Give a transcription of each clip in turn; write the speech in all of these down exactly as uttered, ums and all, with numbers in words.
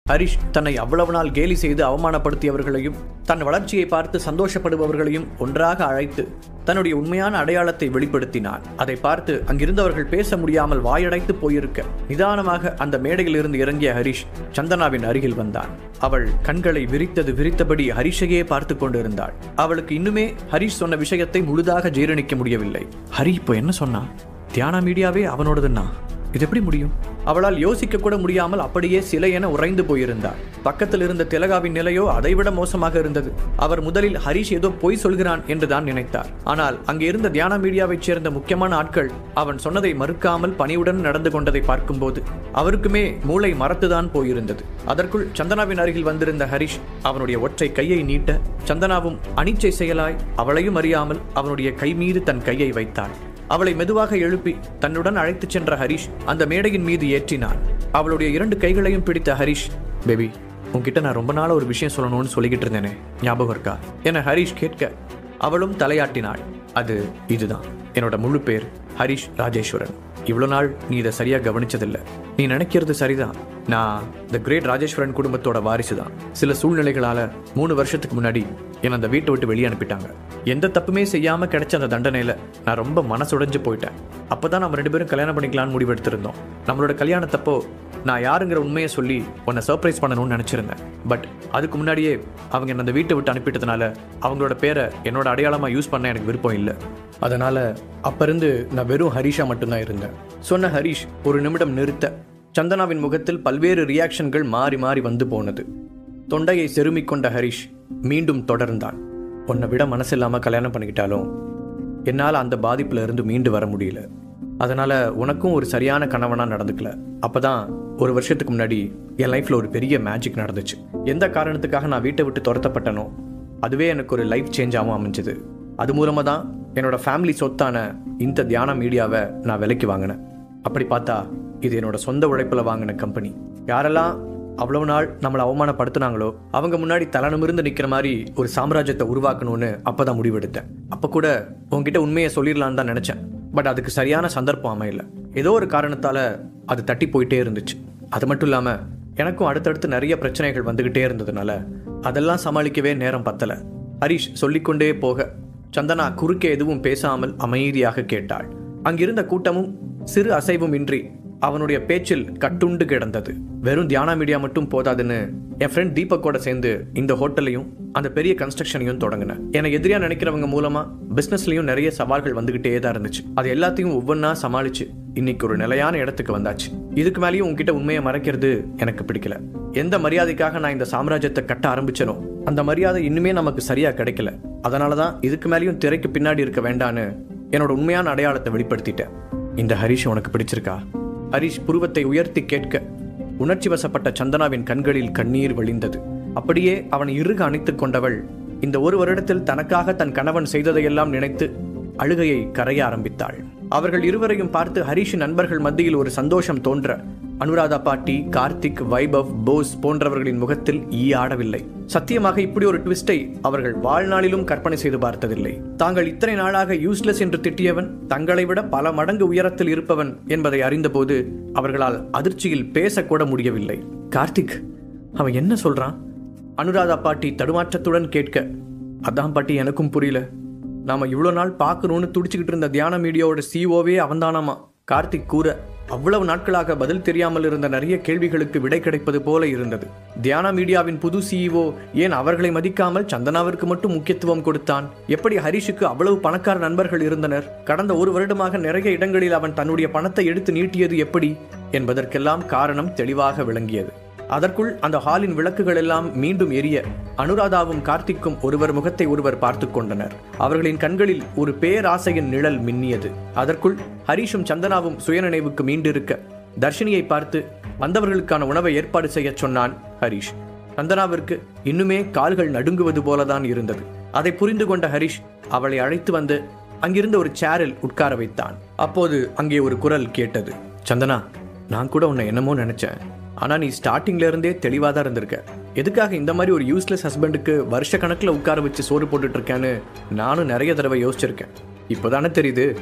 ஹரிஷ் தன்னை அவ்வளவு நாள் கேலி செய்து அவமானப்படுத்தியவர்களையும் தன் வளர்ச்சியை பார்த்து சந்தோஷப்படுபவர்களையும் ஒன்றாக அழைத்து தன்னுடைய உண்மையான அடையாளத்தை வெளிப்படுத்தினான். அதை பார்த்து அங்கிருந்தவர்கள் பேச முடியாமல் வாயடைத்து போயிருக்க நிதானமாக அந்த மேடையில் இருந்து இறங்கிய ஹரிஷ் சந்தனாவின் அருகில் வந்தான். அவள் கண்களை விரித்தது விரித்தபடி ஹரிஷையே பார்த்து கொண்டிருந்தாள். அவளுக்கு இன்னுமே ஹரிஷ் சொன்ன விஷயத்தை முழுதாக ஜீரணிக்க முடியவில்லை. ஹரி இப்போ என்ன சொன்னா? தியானா மீடியாவே அவனோடதுன்னா இது எப்படி முடியும்? அவளால் யோசிக்க கூட முடியாமல் அப்படியே சிலை என உறைந்து போயிருந்தாள். பக்கத்தில் இருந்த திலகாவின் நிலையோ அதைவிட மோசமாக இருந்தது. அவர் முதலில் ஹரிஷ் ஏதோ பொய் சொல்கிறான் என்றுதான் நினைத்தார். ஆனால் அங்கே இருந்த தியானா மீடியாவைச் சேர்ந்த முக்கியமான ஆட்கள் அவன் சொன்னதை மறுக்காமல் பணிவுடன் நடந்து கொண்டதை பார்க்கும்போது அவருக்குமே மூளை மறத்துதான் போயிருந்தது. அதற்குள் சந்தனாவின் அருகில் வந்திருந்த ஹரிஷ் அவனுடைய ஒற்றை கையை நீட்ட சந்தனாவும் அனிச்சை செயலாய் அவளையும் அறியாமல் அவனுடைய கை மீது தன் கையை வைத்தாள். அவளை மெதுவாக எழுப்பி தன்னுடன் அழைத்துச் சென்ற ஹரிஷ் அந்த மேடையின் மீது ஏற்றினான். அவளுடைய இரண்டு கைகளையும் பிடித்த ஹரிஷ், பேபி, உன்கிட்ட நான் ரொம்ப நாள் ஒரு விஷயம் சொல்லணும்னு சொல்லிக்கிட்டு இருந்தேனே, ஞாபகம் இருக்கா என ஹரிஷ் கேட்க அவளும் தலையாட்டினாள். அது இதுதான். என்னோட முழு பேர் ஹரிஷ் ராஜேஸ்வரன். இவ்வளோ நாள் நீ இதை சரியாக கவனிச்சதில்லை. நீ நினைக்கிறது சரிதான். நான் த கிரேட் ராஜேஸ்வரன் குடும்பத்தோட வாரிசு தான். சில சூழ்நிலைகளால் மூணு வருஷத்துக்கு முன்னாடி என்னை அந்த வீட்டை விட்டு வெளியே அனுப்பிட்டாங்க. எந்த தப்புமே செய்யாமல் கிடைச்ச அந்த தண்டனையில் நான் ரொம்ப மனசுடைஞ்சு போயிட்டேன். அப்போ தான் நம்ம ரெண்டு பேரும் கல்யாணம் பண்ணிக்கலான்னு முடிவெடுத்திருந்தோம். நம்மளோட கல்யாணத்தப்போ நான் யாருங்கிற உண்மையை சொல்லி உன்னை சர்ப்ரைஸ் பண்ணணும்னு நினச்சிருந்தேன். பட் அதுக்கு முன்னாடியே அவங்க என்னை அந்த வீட்டை விட்டு அனுப்பிட்டதுனால அவங்களோட பேரை என்னோட அடையாளமாக யூஸ் பண்ண எனக்கு விருப்பம் இல்லை. அதனால் அப்போ இருந்து நான் வெறும் ஹரிஷா மட்டும்தான் இருந்தேன் சொன்ன ஹரிஷ் ஒரு நிமிடம் நிறுத்த சந்தனாவின் முகத்தில் பல்வேறு ரியாக்ஷன்கள் மாறி மாறி வந்து போனது. தொண்டையை செருமிக் கொண்ட ஹரிஷ் மீண்டும் தொடர்ந்தான். உன்னை விட மனசு இல்லாமல் கல்யாணம் பண்ணிக்கிட்டாலும் என்னால் அந்த பாதிப்பில் இருந்து மீண்டு வர முடியல. அதனால் உனக்கும் ஒரு சரியான கணவனாக நடந்துக்கல. அப்போ தான் ஒரு வருஷத்துக்கு முன்னாடி என் லைஃப்பில் ஒரு பெரிய மேஜிக் நடந்துச்சு. எந்த காரணத்துக்காக நான் வீட்டை விட்டு துரத்தப்பட்டனோ அதுவே எனக்கு ஒரு லைஃப் சேஞ்சாகவும் அமைஞ்சுது. அது மூலமாக தான் என்னோட ஃபேமிலி சொத்தான இந்த தியானா மீடியாவை நான் விலைக்கு வாங்கினேன். அப்படி பார்த்தா இது என்னோட சொந்த உழைப்பில் வாங்கின கம்பெனி. யாரெல்லாம் அவ்வளவு நாள் நம்மளை அவமானப்படுத்தினாங்களோ அவங்க முன்னாடி தலனமிருந்து நிற்கிற மாதிரி ஒரு சாம்ராஜ்யத்தை உருவாக்கணும்னு அப்போ தான் முடிவெடுத்தேன். அப்போ கூட உங்ககிட்ட உண்மையை சொல்லிடலான்னு தான் நினச்சேன். பட் அதுக்கு சரியான சந்தர்ப்பம் அமையல. ஏதோ ஒரு காரணத்தால் அது தட்டி போயிட்டே இருந்துச்சு. அது மட்டும் இல்லாமல் எனக்கும் அடுத்தடுத்து நிறைய பிரச்சனைகள் வந்துக்கிட்டே இருந்ததுனால அதெல்லாம் சமாளிக்கவே நேரம் பத்தலை. ஹரிஷ் சொல்லிக்கொண்டே போக சந்தனா குறுக்கே எதுவும் பேசாமல் அமைதியாக கேட்டாள். அங்கிருந்த கூட்டமும் சிறு அசைவும் இன்றி அவனுடைய பேச்சில் கட்டுண்டு கிடந்தது. வெறும் தியானா மீடியா மட்டும் போதாதுன்னு என் ஃப்ரெண்ட் தீபக்கோட சேர்ந்து இந்த ஹோட்டலையும் அந்த பெரிய கன்ஸ்ட்ரக்ஷனையும் தொடங்கினேன். என்னை எதிரியா நினைக்கிறவங்க மூலமா பிசினஸ்லயும் நிறைய சவால்கள் வந்துகிட்டே தான் இருந்துச்சு. அது எல்லாத்தையும் ஒவ்வொன்றா சமாளிச்சு இன்னைக்கு ஒரு நிலையான இடத்துக்கு வந்தாச்சு. இதுக்கு மேலேயும் உங்ககிட்ட உண்மையை மறைக்கிறது எனக்கு பிடிக்கல. எந்த மரியாதைக்காக நான் இந்த சாம்ராஜ்யத்தை கட்ட ஆரம்பிச்சனோ அந்த மரியாதை இன்னுமே நமக்கு சரியா கிடைக்கல. அதனாலதான் இதுக்கு மேலேயும் திரைக்கு பின்னாடி இருக்க வேண்டான்னு என்னோட உண்மையான அடையாளத்தை வெளிப்படுத்திட்டேன். இந்த ஹரிஷ் உனக்கு பிடிச்சிருக்கா? ஹரிஷ் புருவத்தை உயர்த்தி கேட்க உணர்ச்சி வசப்பட்ட சந்தனாவின் கண்களில் கண்ணீர் வழிந்தது. அப்படியே அவனை இறுக அணைத்துக் கொண்டவள் இந்த ஒரு வருடத்தில் தனக்காக தன் கணவன் செய்ததையெல்லாம் நினைத்து அழுகையை கரைய ஆரம்பித்தாள். அவர்கள் இருவரையும் பார்த்து ஹரிஷின் நண்பர்கள் மத்தியில் ஒரு சந்தோஷம் தோன்ற அனுராதா பாட்டி, கார்த்திக், வைபவ், போஸ் போன்றவர்களின் முகத்தில் ஈ ஆடவில்லை. சத்தியமாக இப்படி ஒரு ட்விஸ்டை அவர்கள் வாழ்நாளிலும் கற்பனை செய்து பார்த்ததில்லை. தாங்கள் இத்தனை நாளாக யூஸ்லெஸ் என்று திட்டியவன் தங்களை விட பல மடங்கு உயரத்தில் இருப்பவன் என்பதை அறிந்தபோது அவர்களால் அதிர்ச்சியில் பேசக்கூட முடியவில்லை. கார்த்திக், அவன் என்ன சொல்றான்? அனுராதா பாட்டி தடுமாற்றத்துடன் கேட்க, அதான் பாட்டி எனக்கும் புரியல. நாம இவ்வளோ நாள் பார்க்கணும்னு துடிச்சுக்கிட்டு இருந்த தியானா மீடியாவோட சிஓவே அவன்தானாமா கார்த்திக் கூற அவ்வளவு நாட்களாக பதில் தெரியாமல் இருந்த நிறைய கேள்விகளுக்கு விடை கிடைப்பது போல இருந்தது. தியானா மீடியாவின் புது சிஇஓ ஏன் அவர்களை மதிக்காமல் சந்தனாவிற்கு மட்டும் முக்கியத்துவம் கொடுத்தான்? எப்படி ஹரிஷுக்கு அவ்வளவு பணக்கார நண்பர்கள் இருந்தனர்? கடந்த ஒரு வருடமாக நிறைய இடங்களில் அவன் தன்னுடைய பணத்தை எடுத்து நீட்டியது எப்படி என்பதற்கெல்லாம் காரணம் தெளிவாக விளங்கியது. அதற்குள் அந்த ஹாலின் விளக்குகள் எல்லாம் மீண்டும் எரிய அனுராதாவும் கார்த்திக்கும் ஒருவர் முகத்தை ஒருவர் பார்த்து கொண்டனர். அவர்களின் கண்களில் ஒரு பேராசையின் நிழல் மின்னியது. அதற்குள் ஹரிஷும் சந்தனாவும் சுயநினைவுக்கு மீண்டிருக்க தர்ஷினியை பார்த்து வந்தவர்களுக்கான உணவை ஏற்பாடு செய்ய சொன்னான் ஹரிஷ். சந்தனாவிற்கு இன்னுமே கால்கள் நடுங்குவது போலதான் இருந்தது. அதை புரிந்து கொண்ட ஹரிஷ் அவளை அழைத்து வந்து அங்கிருந்த ஒரு சேரில் உட்கார வைத்தான். அப்போது அங்கே ஒரு குரல் கேட்டது. சந்தனா, நான் கூட உன்னை என்னமோ நினைச்சேன். ஆனால் நீ ஸ்டார்டிங்ல இருந்தே தெளிவாக தான் இருந்திருக்க. எதுக்காக இந்த மாதிரி ஒரு யூஸ்லெஸ் ஹஸ்பண்டுக்கு வருஷ கணக்கில் உட்கார வச்சு சோறு போட்டுட்டு இருக்கேன்னு நானும் நிறைய தடவை யோசிச்சிருக்கேன். இப்போதானே தெரியுது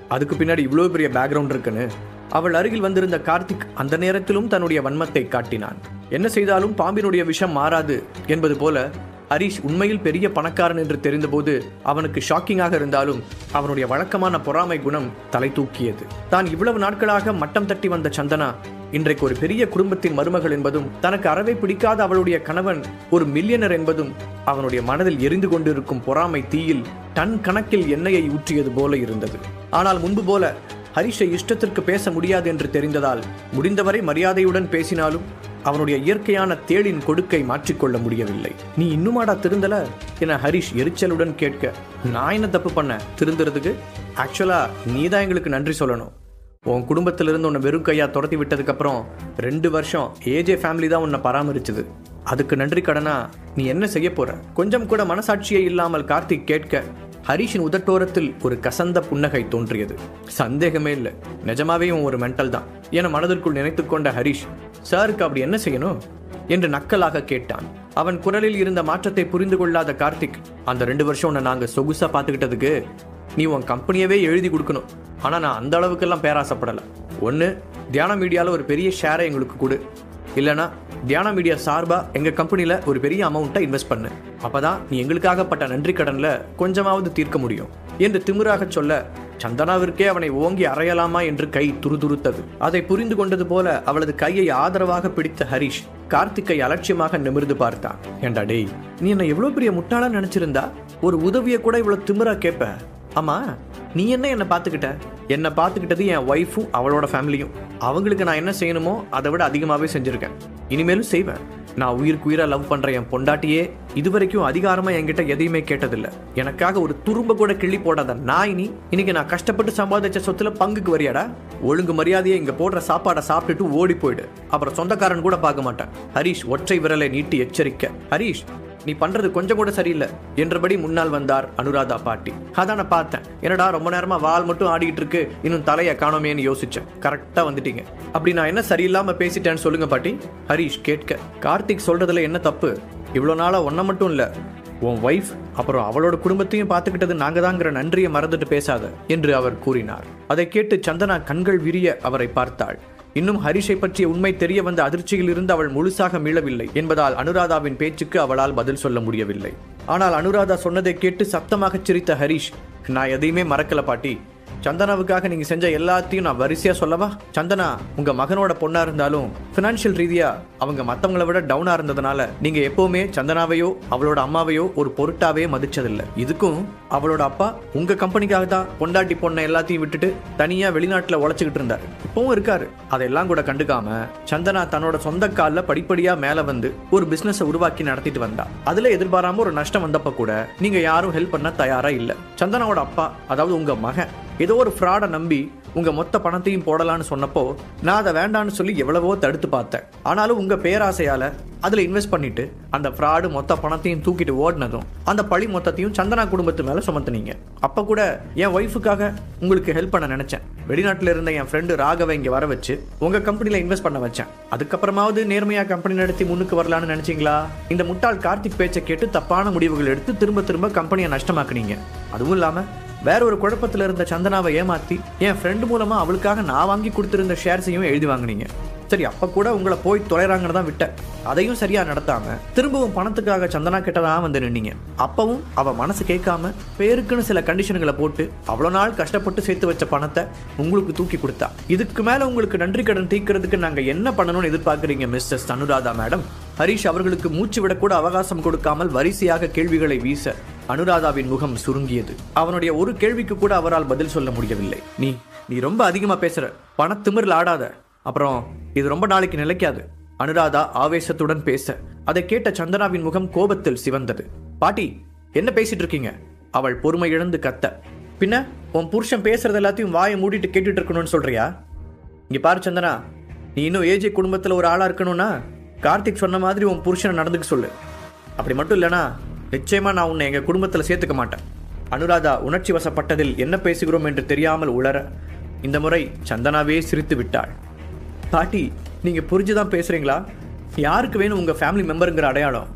அதுக்கு பின்னாடி இவ்வளோ பெரிய பேக்ரவுண்ட் இருக்குன்னு. அவள் அருகில் வந்திருந்த கார்த்திக் அந்த நேரத்திலும் தன்னுடைய வன்மத்தை காட்டினான். என்ன செய்தாலும் பாம்பினுடைய விஷம் மாறாது என்பது போல ஹரிஷ் உண்மையில் பெரிய பணக்காரன் என்று தெரிந்தபோது அவனுக்கு ஷாக்கிங்காக இருந்தாலும் அவனுடைய வழக்கமான பொறாமை குணம் தலை தூக்கியது. தான் இவ்வளவு நாட்களாக மட்டம் தட்டி வந்த சந்தனா இன்றைக்கு ஒரு பெரிய குடும்பத்தின் மருமகள் என்பதும் தனக்கு அறவே பிடிக்காத அவளுடைய கணவன் ஒரு மில்லியனர் என்பதும் அவனுடைய மனதில் எரிந்து கொண்டிருக்கும் பொறாமை தீயில் டன் கணக்கில் எண்ணெயை ஊற்றியது போல இருந்தது. ஆனால் முன்பு போல ஹரிஷை இஷ்டத்திற்கு பேச முடியாது என்று தெரிந்ததால் முடிந்தவரை மரியாதையுடன் பேசினாலும் அவனுடைய இயற்கையான தேளின் கொடுக்கை மாற்றிக்கொள்ள முடியவில்லை. நீ இன்னுமாடா திருந்தல என ஹரிஷ் எரிச்சலுடன் கேட்க, நான் என்ன தப்பு பண்ண திருந்துறதுக்கு? ஆக்சுவலா நீ தான் எங்களுக்கு நன்றி சொல்லணும். உன் குடும்பத்திலிருந்து உன்னை வெறும் கையா துரத்தி விட்டதுக்கு அப்புறம் ரெண்டு வருஷம் ஏஜே ஃபேமிலி தான் உன்னை பராமரிச்சது. அதுக்கு நன்றி கடனா நீ என்ன செய்ய போற? கொஞ்சம் கூட மனசாட்சியே இல்லாமல் கார்த்திக் கேட்க ஹரிஷின் உதட்டோரத்தில் ஒரு கசந்த புன்னகை தோன்றியது. சந்தேகமே இல்லை, நிஜமாவே ஒரு மென்டல் தான் என மனதிற்குள் நினைத்து கொண்ட ஹரிஷ், சாருக்கு அப்படி என்ன செய்யணும் என்று நக்கலாக கேட்டான். அவன் குரலில் இருந்த மாற்றத்தை புரிந்து கொள்ளாத கார்த்திக், அந்த ரெண்டு வருஷம் உன்னை நாங்க சொகுசா பார்த்துக்கிட்டதுக்கு நீ உன் கம்பெனியவே எழுதி கொடுக்கணும். ஆனா நான் அந்த அளவுக்கெல்லாம் பேராசப்படலை. ஒன்று, தியான மீடியாவில் ஒரு பெரிய ஷேரை எங்களுக்கு கொடு, இல்லைனா தியான மீடியா சார்பா எங்க கம்பெனியில ஒரு பெரிய அமௌண்ட்டை இன்வெஸ்ட் பண்ணு. அப்பதான் நீ எங்களுக்காகப்பட்ட நன்றி கடன்ல கொஞ்சமாவது தீர்க்க முடியும் என்று திமிராக சொல்ல சந்தனாவிற்கே அவனை ஓங்கி அறையலாமா என்று கை துருதுருத்தது. அதை புரிந்து கொண்டது போல அவளது கையை ஆதரவாக பிடித்த ஹரிஷ் கார்த்திக்கை அலட்சியமாக நிமிர்ந்து பார்த்தான். ஏண்டா டேய், நீ என்ன எவ்வளவு பெரிய முட்டாளா நினைச்சிருந்தா ஒரு உதவியை கூட இவ்வளவு திமிரா கேட்ப? ஆமா, நீ என்ன என்ன பார்த்துக்கிட்ட? என்னை பார்த்துக்கிட்டது என் ஒய்ஃபும் அவளோட ஃபேமிலியும். அவங்களுக்கு நான் என்ன செய்யணுமோ அதை விட அதிகமாகவே செஞ்சுருக்கேன், இனிமேலும் செய்வேன். நான் உயிருக்கு உயிராக லவ் பண்ணுற என் பொண்டாட்டியே இதுவரைக்கும் அதிகாரமாக என்கிட்ட எதையுமே கேட்டதில்லை. எனக்காக ஒரு துரும்ப கூட கிள்ளி போடாத நாய் நீ. இன்னைக்கு நான் கஷ்டப்பட்டு சம்பாதிச்ச சொத்துல பங்குக்கு வரியாடா? ஒழுங்கு மரியாதையை இங்கே போடுற சாப்பாடை சாப்பிட்டுட்டு ஓடி போயிடு, அப்புறம் சொந்தக்காரன் கூட பார்க்க மாட்டேன். ஹரிஷ் ஒற்றை விரலை நீட்டி எச்சரிக்க. ஹரிஷ், நீ பண்றது கொஞ்சம் கூட சரியில்லை என்றபடி முன்னால் வந்தார் அனுராதா பாட்டி. அதான் நான் பார்த்தேன், என்னடா ரொம்ப நேரமா வால் மட்டும் ஆடிட்டு இருக்கு, இன்னும் தலையை காணோமேன்னு யோசிச்சேன். கரெக்டா வந்துட்டீங்க. அப்படி நான் என்ன சரியில்லாம பேசிட்டேன்னு சொல்லுங்க பாட்டி. ஹரிஷ் கேட்க, கார்த்திக் சொல்றதுல என்ன தப்பு? இவ்வளோ நாளா ஒன்ன மட்டும் இல்ல, உன் ஒய்ஃப் அப்புறம் அவளோட குடும்பத்தையும் பார்த்துக்கிட்டது நாங்க தாங்கிற நன்றியை மறந்துட்டு பேசாத என்று அவர் கூறினார். அதை கேட்டு சந்தனா கண்கள் விரிய அவரை பார்த்தாள். இன்னும் ஹரிஷை பற்றிய உண்மை தெரிய வந்த அதிர்ச்சியில் இருந்து அவள் முழுசாக மீளவில்லை என்பதால் அனுராதாவின் பேச்சுக்கு அவளால் பதில் சொல்ல முடியவில்லை. ஆனால் அனுராதா சொன்னதை கேட்டு சத்தமாக சிரித்த ஹரிஷ், நான் எதையுமே மறக்கல பாட்டி. சந்தனாவுக்காக நீங்க செஞ்ச எல்லாத்தையும் நான் வரிசையா சொல்லவா? சந்தனா உங்க மகனோட பொண்ணா இருந்தாலும் பினான்சியல் ரீதியா அவங்க மத்தவங்களை விட டவுனா இருந்ததுனால நீங்க எப்பவுமே சந்தனாவையோ அவளோட அம்மாவையோ ஒரு பொருட்டாவே மதிச்சதில்லை. இதுக்கும் அவளோட அப்பா உங்க கம்பெனிக்காக தான் பொண்டாட்டி பொண்ணை எல்லாத்தையும் விட்டுட்டு தனியா வெளிநாட்டுல உழைச்சுக்கிட்டு இருந்தாரு, இப்பவும் இருக்காரு. அதெல்லாம் கூட கண்டுக்காம சந்தனா தன்னோட சொந்த காலில் படிப்படியா மேல வந்து ஒரு பிசினஸ் உருவாக்கி நடத்திட்டு வந்தா. அதுல எதிர்பாராம ஒரு நஷ்டம் வந்தப்ப கூட நீங்க யாரும் ஹெல்ப் பண்ண தயாரா இல்ல. சந்தனாவோட அப்பா, அதாவது உங்க மகன், ஏதோ ஒரு ஃப்ராடை நம்பி உங்க மொத்த பணத்தையும் போடலான்னு சொன்னப்போ நான் அதை வேண்டான்னு சொல்லி எவ்வளவோ தடுத்து பார்த்தேன். ஆனாலும் உங்க பேராசையால அதுல இன்வெஸ்ட் பண்ணிட்டு அந்த ஃப்ராடு மொத்த பணத்தையும் தூக்கிட்டு ஓடினதும் அந்த பழி மொத்தத்தையும் சந்தனா குடும்பத்து மேல சுமத்துனீங்க. அப்ப கூட என் ஒய்ஃபுக்காக உங்களுக்கு ஹெல்ப் பண்ண நினைச்சேன். வெளிநாட்டுல இருந்த என் ஃப்ரெண்டு ராகவை இங்க வர வச்சு உங்க கம்பெனில இன்வெஸ்ட் பண்ண வச்சேன். அதுக்கப்புறமாவது நேர்மையா கம்பெனி நடத்தி முன்னுக்கு வரலான்னு நினைச்சீங்களா? இந்த முட்டாள் கார்த்திக் பேச்சை கேட்டு தப்பான முடிவுகள் எடுத்து திரும்ப திரும்ப கம்பெனியை நஷ்டமாக்குனீங்க. அதுவும் இல்லாம வேற ஒரு குழப்பத்தில் இருந்த சந்தனாவை ஏமாத்தி என் ஃப்ரெண்டு மூலமா அவளுக்காக நான் வாங்கி கொடுத்திருந்த ஷேர்ஸையும் எழுதி வாங்கினீங்க. சரி, அப்ப கூட உங்களை போய் தொலைறாங்கன்னு தான் விட்டேன். அதையும் சரியா நடத்தாம திரும்பவும் பணத்துக்காக சந்தனா கிட்டதான் வந்து நின்னீங்க. அப்பவும் அவ மனசு கேட்காம பேருக்குன்னு சில கண்டிஷன்களை போட்டு அவ்வளவு நாள் கஷ்டப்பட்டு சேர்த்து வச்ச பணத்தை உங்களுக்கு தூக்கி கொடுத்தா. இதுக்கு மேல உங்களுக்கு நன்றி கடன் தீர்க்கிறதுக்கு நாங்க என்ன பண்ணணும்னு எதிர்பார்க்குறீங்க மிஸ்டர் அனுராதா மேடம்? ஹரிஷ் அவர்களுக்கு மூச்சு விடக்கூட அவகாசம் கொடுக்காமல் வரிசையாக கேள்விகளை வீச அனுராதாவின் முகம் சுருங்கியது. அவனுடைய ஒரு கேள்விக்கு கூட அவரால் பதில் சொல்ல முடியவில்லை. நீ நீ ரொம்ப அதிகமா பேசுற, பணத்திமிரில் ஆடாத, அப்புறம் இது ரொம்ப நாளைக்கு நிலைக்காது. அனுராதா ஆவேசத்துடன் பேச அதை கேட்ட சந்தனாவின் முகம் கோபத்தில் சிவந்தது. பாட்டி, என்ன பேசிட்டு இருக்கீங்க? அவள் பொறுமை இழந்து கத்த. பின்ன உன் புருஷன் பேசுறது எல்லாத்தையும் வாயை மூடிட்டு கேட்டுட்டு இருக்கணும்னு சொல்றியா? இங்க பாரு சந்தனா, நீ இன்னும் ஏஜே குடும்பத்துல ஒரு ஆளா இருக்கணும்னா கார்த்திக் சொன்ன மாதிரி உன் புருஷனை நடந்துக்க சொல்லு. அப்படி மட்டும் இல்லைனா நிச்சயமா நான் உன்னை எங்க குடும்பத்துல சேர்த்துக்க மாட்டேன். அனுராதா உணர்ச்சி வசப்பட்டதில் என்ன பேசுகிறோம் என்று தெரியாமல் உளர இந்த முறை சந்தனாவே சிரித்து விட்டாள். பாட்டி, நீங்க புரிஞ்சுதான் பேசுறீங்களா? யாருக்கு வேணும் உங்க ஃபேமிலி மெம்பருங்கிற அடையாளம்?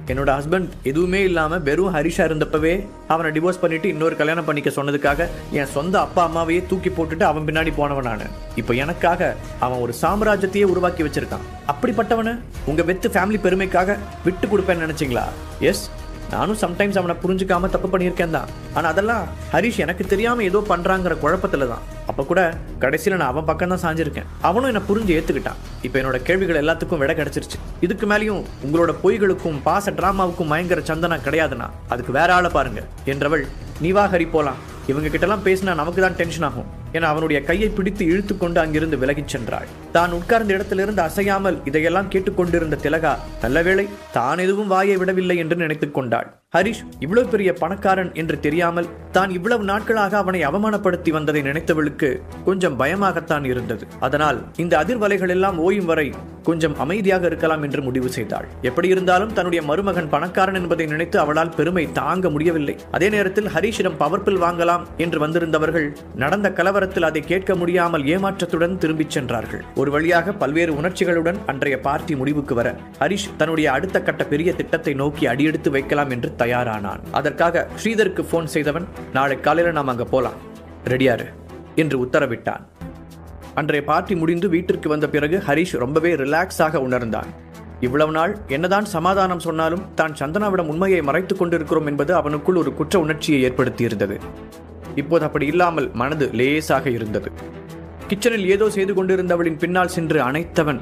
என்னோட ஹஸ்பண்ட் எதுவுமே இல்லாமல் வெறும் ஹரிஷா இருந்தப்பவே அவனை டிவோர்ஸ் பண்ணிட்டு இன்னொரு கல்யாணம் பண்ணிக்க சொன்னதுக்காக என் சொந்த அப்பா அம்மாவையே தூக்கி போட்டுட்டு அவன் பின்னாடி போனவன் நான். இப்போ எனக்காக அவன் ஒரு சாம்ராஜ்யத்தையே உருவாக்கி வச்சிருக்கான். அப்படிப்பட்டவனை உங்க வெத்து ஃபேமிலி பெருமைக்காக விட்டு கொடுப்பேன்னு நினைச்சிங்களா? எஸ், நானும் சம்டைம்ஸ் அவனை புரிஞ்சுக்காம தப்பு பண்ணியிருக்கேன் தான். ஆனால் அதெல்லாம் ஹரிஷ் எனக்கு தெரியாமல் ஏதோ பண்ணுறாங்கிற குழப்பத்தில் தான். அப்போ கூட கடைசியில் நான் அவன் பக்கம் தான் சாஞ்சிருக்கேன். அவனும் என்னை புரிஞ்சு ஏற்றுக்கிட்டான். இப்போ என்னோட கேள்விகள் எல்லாத்துக்கும் விட கிடைச்சிருச்சு. இதுக்கு மேலேயும் உங்களோட பொய்களுக்கும் பாச டிராமாவுக்கும் மயங்கர சந்தனா கிடையாதுன்னா அதுக்கு வேற ஆளை பாருங்க என்றவள், நீ வா ஹரி போலாம், இவங்க கிட்டலாம் பேசினா நமக்கு தான் டென்ஷன் ஆகும் என அவனுடைய கையை பிடித்து இழுத்து கொண்டு அங்கிருந்து விலகிச் சென்றாள். தான் உட்கார்ந்த இடத்திலிருந்து அசையாமல் இதையெல்லாம் கேட்டுக்கொண்டிருந்த திலகா நல்லவேளை தான் எதுவும் வாயை விடவில்லை என்று நினைத்துக் கொண்டாள். ஹரிஷ் இவ்வளவு பெரிய பணக்காரன் என்று தெரியாமல் தான் இவ்வளவு நாட்களாக அவனை அவமானப்படுத்தி வந்ததை நினைத்தவளுக்கு கொஞ்சம் பயமாகத்தான் இருந்தது. அதனால் இந்த அதிர்வலைகள் எல்லாம் ஓயும் வரை கொஞ்சம் அமைதியாக இருக்கலாம் என்று முடிவு செய்தாள். எப்படி இருந்தாலும் தன்னுடைய மருமகன் பணக்காரன் என்பதை நினைத்து அவளால் பெருமை தாங்க முடியவில்லை. அதே நேரத்தில் ஹரிஷிடம் பவர்பில் வாங்கலாம் என்று வந்திருந்தவர்கள் நடந்த கலவரத்தில் அதை கேட்க முடியாமல் ஏமாற்றத்துடன் திரும்பிச் சென்றார்கள். ஒரு வழியாக பல்வேறு உணர்ச்சிகளுடன் அன்றைய பார்ட்டி முடிவுக்கு வர ஹரிஷ் தன்னுடைய அடுத்த கட்ட பெரிய திட்டத்தை நோக்கி அடியெடுத்து வைக்கலாம் என்று தயாரானான். அதற்காக ஸ்ரீதருக்கு போன் செய்தவன், நாளை காலையில நாம் அங்க போலாம், ரெடியாரு என்று உத்தரவிட்டான். அன்றைய பார்ட்டி முடிந்து வீட்டிற்கு வந்த பிறகு ஹரிஷ் ரொம்பவே ரிலாக்ஸாக உணர்ந்தான். இவ்வளவு நாள் என்னதான் சமாதானம் சொன்னாலும் தான் சந்தனாவிடம் உண்மையை மறைத்துக் கொண்டிருக்கிறோம் என்பது அவனுக்குள் ஒரு குற்ற உணர்ச்சியை ஏற்படுத்தியிருந்தது. இப்போது அப்படி இல்லாமல் மனது லேசாக இருந்தது. கிச்சனில் ஏதோ செய்து கொண்டிருந்தவளின் பின்னால் சென்று அணைத்தவன்,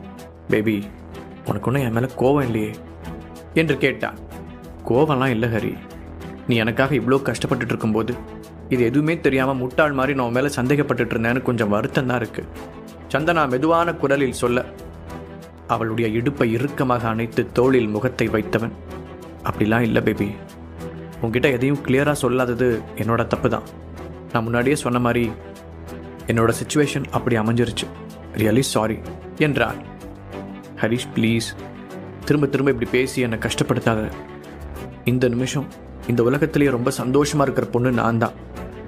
பேபி உனக்கு ஒன்றும் என் மேல கோவம் இல்லையே என்று கேட்டான். கோவம்லாம் இல்லை ஹரி, நீ எனக்காக இவ்வளோ கஷ்டப்பட்டுட்டு இருக்கும்போது இது எதுவுமே தெரியாமல் முட்டாள் மாதிரி நான் மேலே சந்தேகப்பட்டுட்டு இருந்தேன்னு கொஞ்சம் வருத்தம் தான் இருக்கு. சந்தனா மெதுவான குரலில் சொல்ல அவளுடைய இடுப்பை இறுக்கமாக அணைத்து தோளில் முகத்தை வைத்தவன், அப்படிலாம் இல்லை பேபி, உங்ககிட்ட எதையும் கிளியராக சொல்லாதது என்னோட தப்பு தான். நான் முன்னாடியே சொன்ன மாதிரி என்னோட சிச்சுவேஷன் அப்படி அமைஞ்சிருச்சு, ரியலி சாரி என்றான். ஹரிஷ் ப்ளீஸ், திரும்ப திரும்ப இப்படி பேசி என்னை கஷ்டப்படுத்தாத. இந்த நிமிஷம் இந்த உலகத்திலேயே ரொம்ப சந்தோஷமா இருக்கிற பொண்ணு நான் தான்.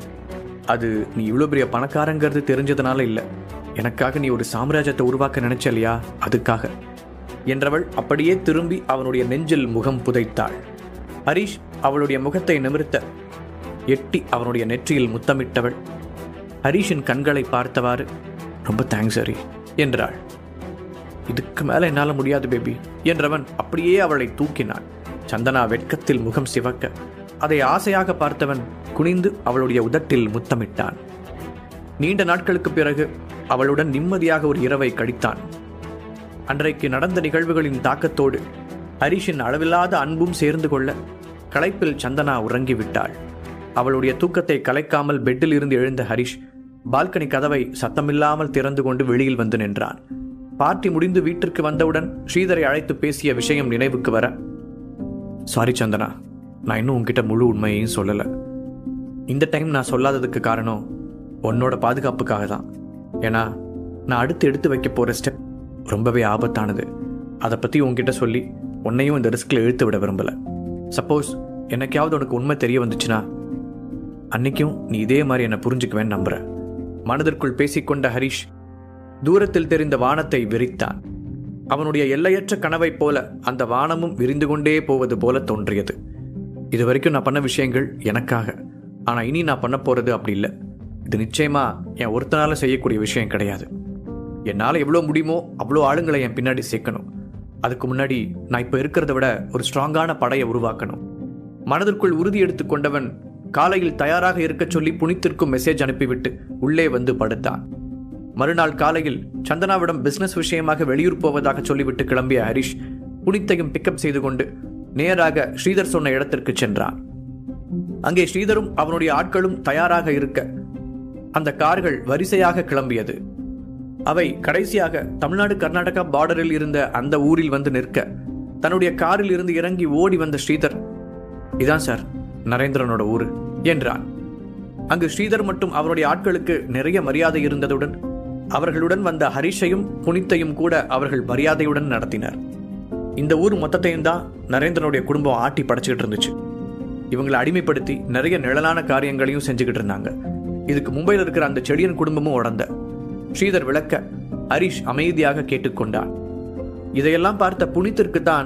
அது நீ இவ்வளோ பெரிய பணக்காரங்கிறது தெரிஞ்சதுனால இல்லை, எனக்காக நீ ஒரு சாம்ராஜ்யத்தை உருவாக்க நினைச்ச இல்லையா, அதுக்காக என்றவள் அப்படியே திரும்பி அவனுடைய நெஞ்சில் முகம் புதைத்தாள். ஹரிஷ் அவளுடைய முகத்தை நிமிர்த்த எட்டி அவனுடைய நெற்றியில் முத்தமிட்டவள் ஹரிஷின் கண்களை பார்த்தவாறு, ரொம்ப தேங்க்ஸ் ஹரி என்றாள். இதுக்கு மேல என்னால முடியாது பேபி என்றவன் அப்படியே அவளை தூக்கினான். சந்தனா வெட்கத்தில் முகம் சிவக்க அதை ஆசையாக பார்த்தவன் குனிந்து அவளுடைய உதட்டில் முத்தமிட்டான். நீண்ட நாட்களுக்கு பிறகு அவளுடன் நிம்மதியாக ஒரு இரவை கழித்தான். அன்றைக்கு நடந்த நிகழ்வுகளின் தாக்கத்தோடு ஹரிஷின் அளவில்லாத அன்பும் சேர்ந்து கொள்ள களைப்பில் சந்தனா உறங்கிவிட்டாள். அவளுடைய தூக்கத்தை கலைக்காமல் பெட்டில் இருந்து எழுந்த ஹரிஷ் பால்கனி கதவை சத்தமில்லாமல் திறந்து கொண்டு வெளியில் வந்து நின்றான். பார்ட்டி முடிந்து வீட்டிற்கு வந்தவுடன் ஸ்ரீதரை அழைத்து பேசிய விஷயம் நினைவுக்கு வர, சாரி சந்தனா, நான் இன்னும் உன்கிட்ட முழு உண்மையையும் சொல்லலை. இந்த டைம் நான் சொல்லாததுக்கு காரணம் உன்னோட பாதுகாப்புக்காக தான். ஏன்னா நான் அடுத்து எடுத்து வைக்க போகிற ஸ்டெப் ரொம்பவே ஆபத்தானது. அதை பற்றி உன்கிட்ட சொல்லி உன்னையும் இந்த ரிஸ்கில் இழுத்து விட விரும்பலை. சப்போஸ் என்னைக்காவது உனக்கு உண்மை தெரிய வந்துச்சுன்னா அன்னைக்கும் நீ இதே மாதிரி என்னை புரிஞ்சுக்குவேன்னு நம்புகிறேன். மனதிற்குள் பேசிக்கொண்ட ஹரிஷ் தூரத்தில் தெரிந்த வானத்தை விரித்தான். அவனுடைய எல்லையற்ற கனவை போல அந்த வானமும் விரிந்து கொண்டே போவது போல தோன்றியது. இது வரைக்கும் நான் பண்ண விஷயங்கள் எனக்காக, ஆனால் இனி நான் பண்ண போகிறது அப்படி இல்லை. இது நிச்சயமா என் ஒருத்தனால செய்யக்கூடிய விஷயம் கிடையாது. என்னால் எவ்வளோ முடியுமோ அவ்வளோ ஆளுங்களை என் பின்னாடி சேர்க்கணும். அதுக்கு முன்னாடி நான் இப்போ இருக்கிறத விட ஒரு ஸ்ட்ராங்கான படையை உருவாக்கணும். மனதிற்குள் உறுதி எடுத்து கொண்டவன் காலையில் தயாராக இருக்க சொல்லி புனித்திற்கும் மெசேஜ் அனுப்பிவிட்டு உள்ளே வந்து படுத்தான். மறுநாள் காலையில் சந்தனாவிடம் பிசினஸ் விஷயமாக வெளியூர் போவதாக சொல்லிவிட்டு கிளம்பிய ஹரிஷ் புனித்தையும் பிக்கப் செய்து கொண்டு நேராக ஸ்ரீதர் சொன்ன இடத்திற்கு சென்றான். அங்கே ஸ்ரீதரும் அவனுடைய ஆட்களும் தயாராக இருக்க அந்த கார்கள் வரிசையாக கிளம்பியது. அவை கடைசியாக தமிழ்நாடு கர்நாடகா பார்டரில் இருந்த அந்த ஊரில் வந்து நிற்க தன்னுடைய காரில் இருந்து இறங்கி ஓடி வந்த ஸ்ரீதர், இதான் சார் நரேந்திரனோட ஊரு என்றான். அங்கு ஸ்ரீதர் மற்றும் அவருடைய ஆட்களுக்கு நிறைய மரியாதை இருந்ததுடன் அவர்களுடன் வந்த ஹரிஷையும் புனித்தையும் கூட அவர்கள் மரியாதையுடன் நடத்தினர். இந்த ஊர் மொத்தத்தையும் தான் நரேந்திரனுடைய குடும்பம் ஆட்டி படைச்சுக்கிட்டு இருந்துச்சு. இவங்களை அடிமைப்படுத்தி நிறைய நிழலான காரியங்களையும் செஞ்சுக்கிட்டு இருந்தாங்க. இதுக்கு மும்பையில் இருக்கிற அந்த செடியன் குடும்பமும் உடந்த ஸ்ரீதர் விளக்க ஹரிஷ் அமைதியாக கேட்டுக்கொண்டான். இதையெல்லாம் பார்த்த புனித்திற்கு தான்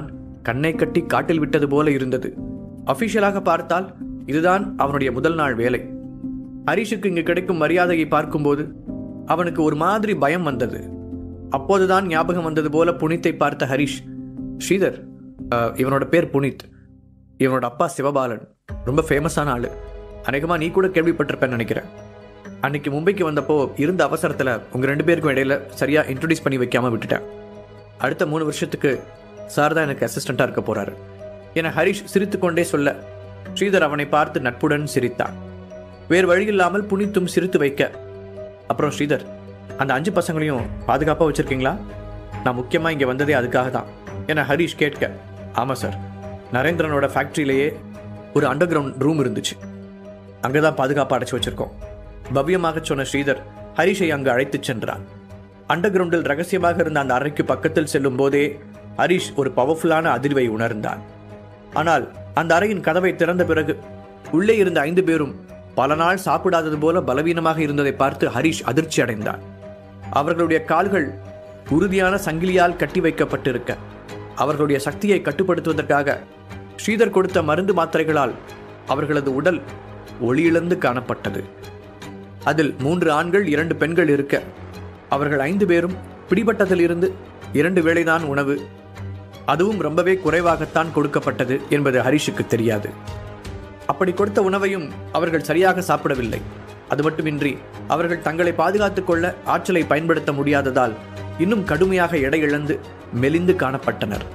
கண்ணை கட்டி காட்டில் விட்டது போல இருந்தது. அபிஷியலாக பார்த்தால் இதுதான் அவனுடைய முதல் நாள் வேலை. ஹரிஷுக்கு இங்கு கிடைக்கும் மரியாதையை பார்க்கும்போது அவனுக்கு ஒரு மாதிரி பயம் வந்தது. அப்போதுதான் ஞாபகம் வந்தது போல புனித்தை பார்த்த ஹரிஷ், ஸ்ரீதர், இவனோட பேர் புனித், இவனோட அப்பா சிவபாலன், ரொம்ப ஃபேமஸான ஆளு, அநேகமாக நீ கூட கேள்விப்பட்டிருப்பேன்னு நினைக்கிறேன். அன்னைக்கு மும்பைக்கு வந்தப்போ இருந்த அவசரத்தில் உங்கள் ரெண்டு பேருக்கும் இடையில சரியாக இன்ட்ரடியூஸ் பண்ணி வைக்காமல் விட்டுட்டேன். அடுத்த மூணு வருஷத்துக்கு சார் தான் எனக்கு அசிஸ்டண்ட்டாக இருக்க போகிறாரு என ஹரிஷ் சிரித்து கொண்டே சொல்ல ஸ்ரீதர் அவனை பார்த்து நட்புடன் சிரித்தான். வேறு வழியில்லாமல் புனித்தும் சிரித்து வைக்க, அப்புறம் ஸ்ரீதர், அந்த அஞ்சு பசங்களையும் பாதுகாப்பாக வச்சுருக்கீங்களா? நான் முக்கியமாக இங்கே வந்ததே அதுக்காக தான் என ஹரிஷ் கேட்க, ஆமாம் சார், நரேந்திரனோட ஃபேக்ட்ரியிலேயே ஒரு அண்டர் கிரவுண்ட் ரூம் இருந்துச்சு, அங்கே தான் பாதுகாப்பாக அடைச்சி வச்சுருக்கோம். பவ்யமாக சொன்ன ஸ்ரீதர் ஹரிஷை அங்கு அழைத்துச் சென்றான். அண்டர் கிரவுண்டில் ரகசியமாக இருந்த அந்த அறைக்கு பக்கத்தில் செல்லும் போதே ஹரிஷ் ஒரு பவர்ஃபுல்லான அதிர்வை உணர்ந்தான். ஆனால் அந்த அறையின் கதவை திறந்த பிறகு உள்ளே இருந்த ஐந்து பேரும் பல நாள் சாப்பிடாதது போல பலவீனமாக இருந்ததை பார்த்து ஹரிஷ் அதிர்ச்சி அடைந்தான். அவர்களுடைய கால்கள் உறுதியான சங்கிலியால் கட்டி வைக்கப்பட்டிருக்க, அவர்களுடைய சக்தியை கட்டுப்படுத்துவதற்காக ஸ்ரீதர் கொடுத்த மருந்து மாத்திரைகளால் அவர்களது உடல் ஒளியிழந்து காணப்பட்டது. அதில் மூன்று ஆண்கள் இரண்டு பெண்கள் இருக்க, அவர்கள் ஐந்து பேரும் பிடிபட்டதில் இருந்து இரண்டு வேளைதான் உணவு, அதுவும் ரொம்பவே குறைவாகத்தான் கொடுக்கப்பட்டது என்பது ஹரிஷுக்கு தெரியாது. அப்படி கொடுத்த உணவையும் அவர்கள் சரியாக சாப்பிடவில்லை. அது மட்டுமின்றி அவர்கள் தங்களை பாதுகாத்துக் கொள்ள ஆற்றலை பயன்படுத்த முடியாததால் இன்னும் கடுமையாக எடை இழந்து மெலிந்து காணப்பட்டனர்.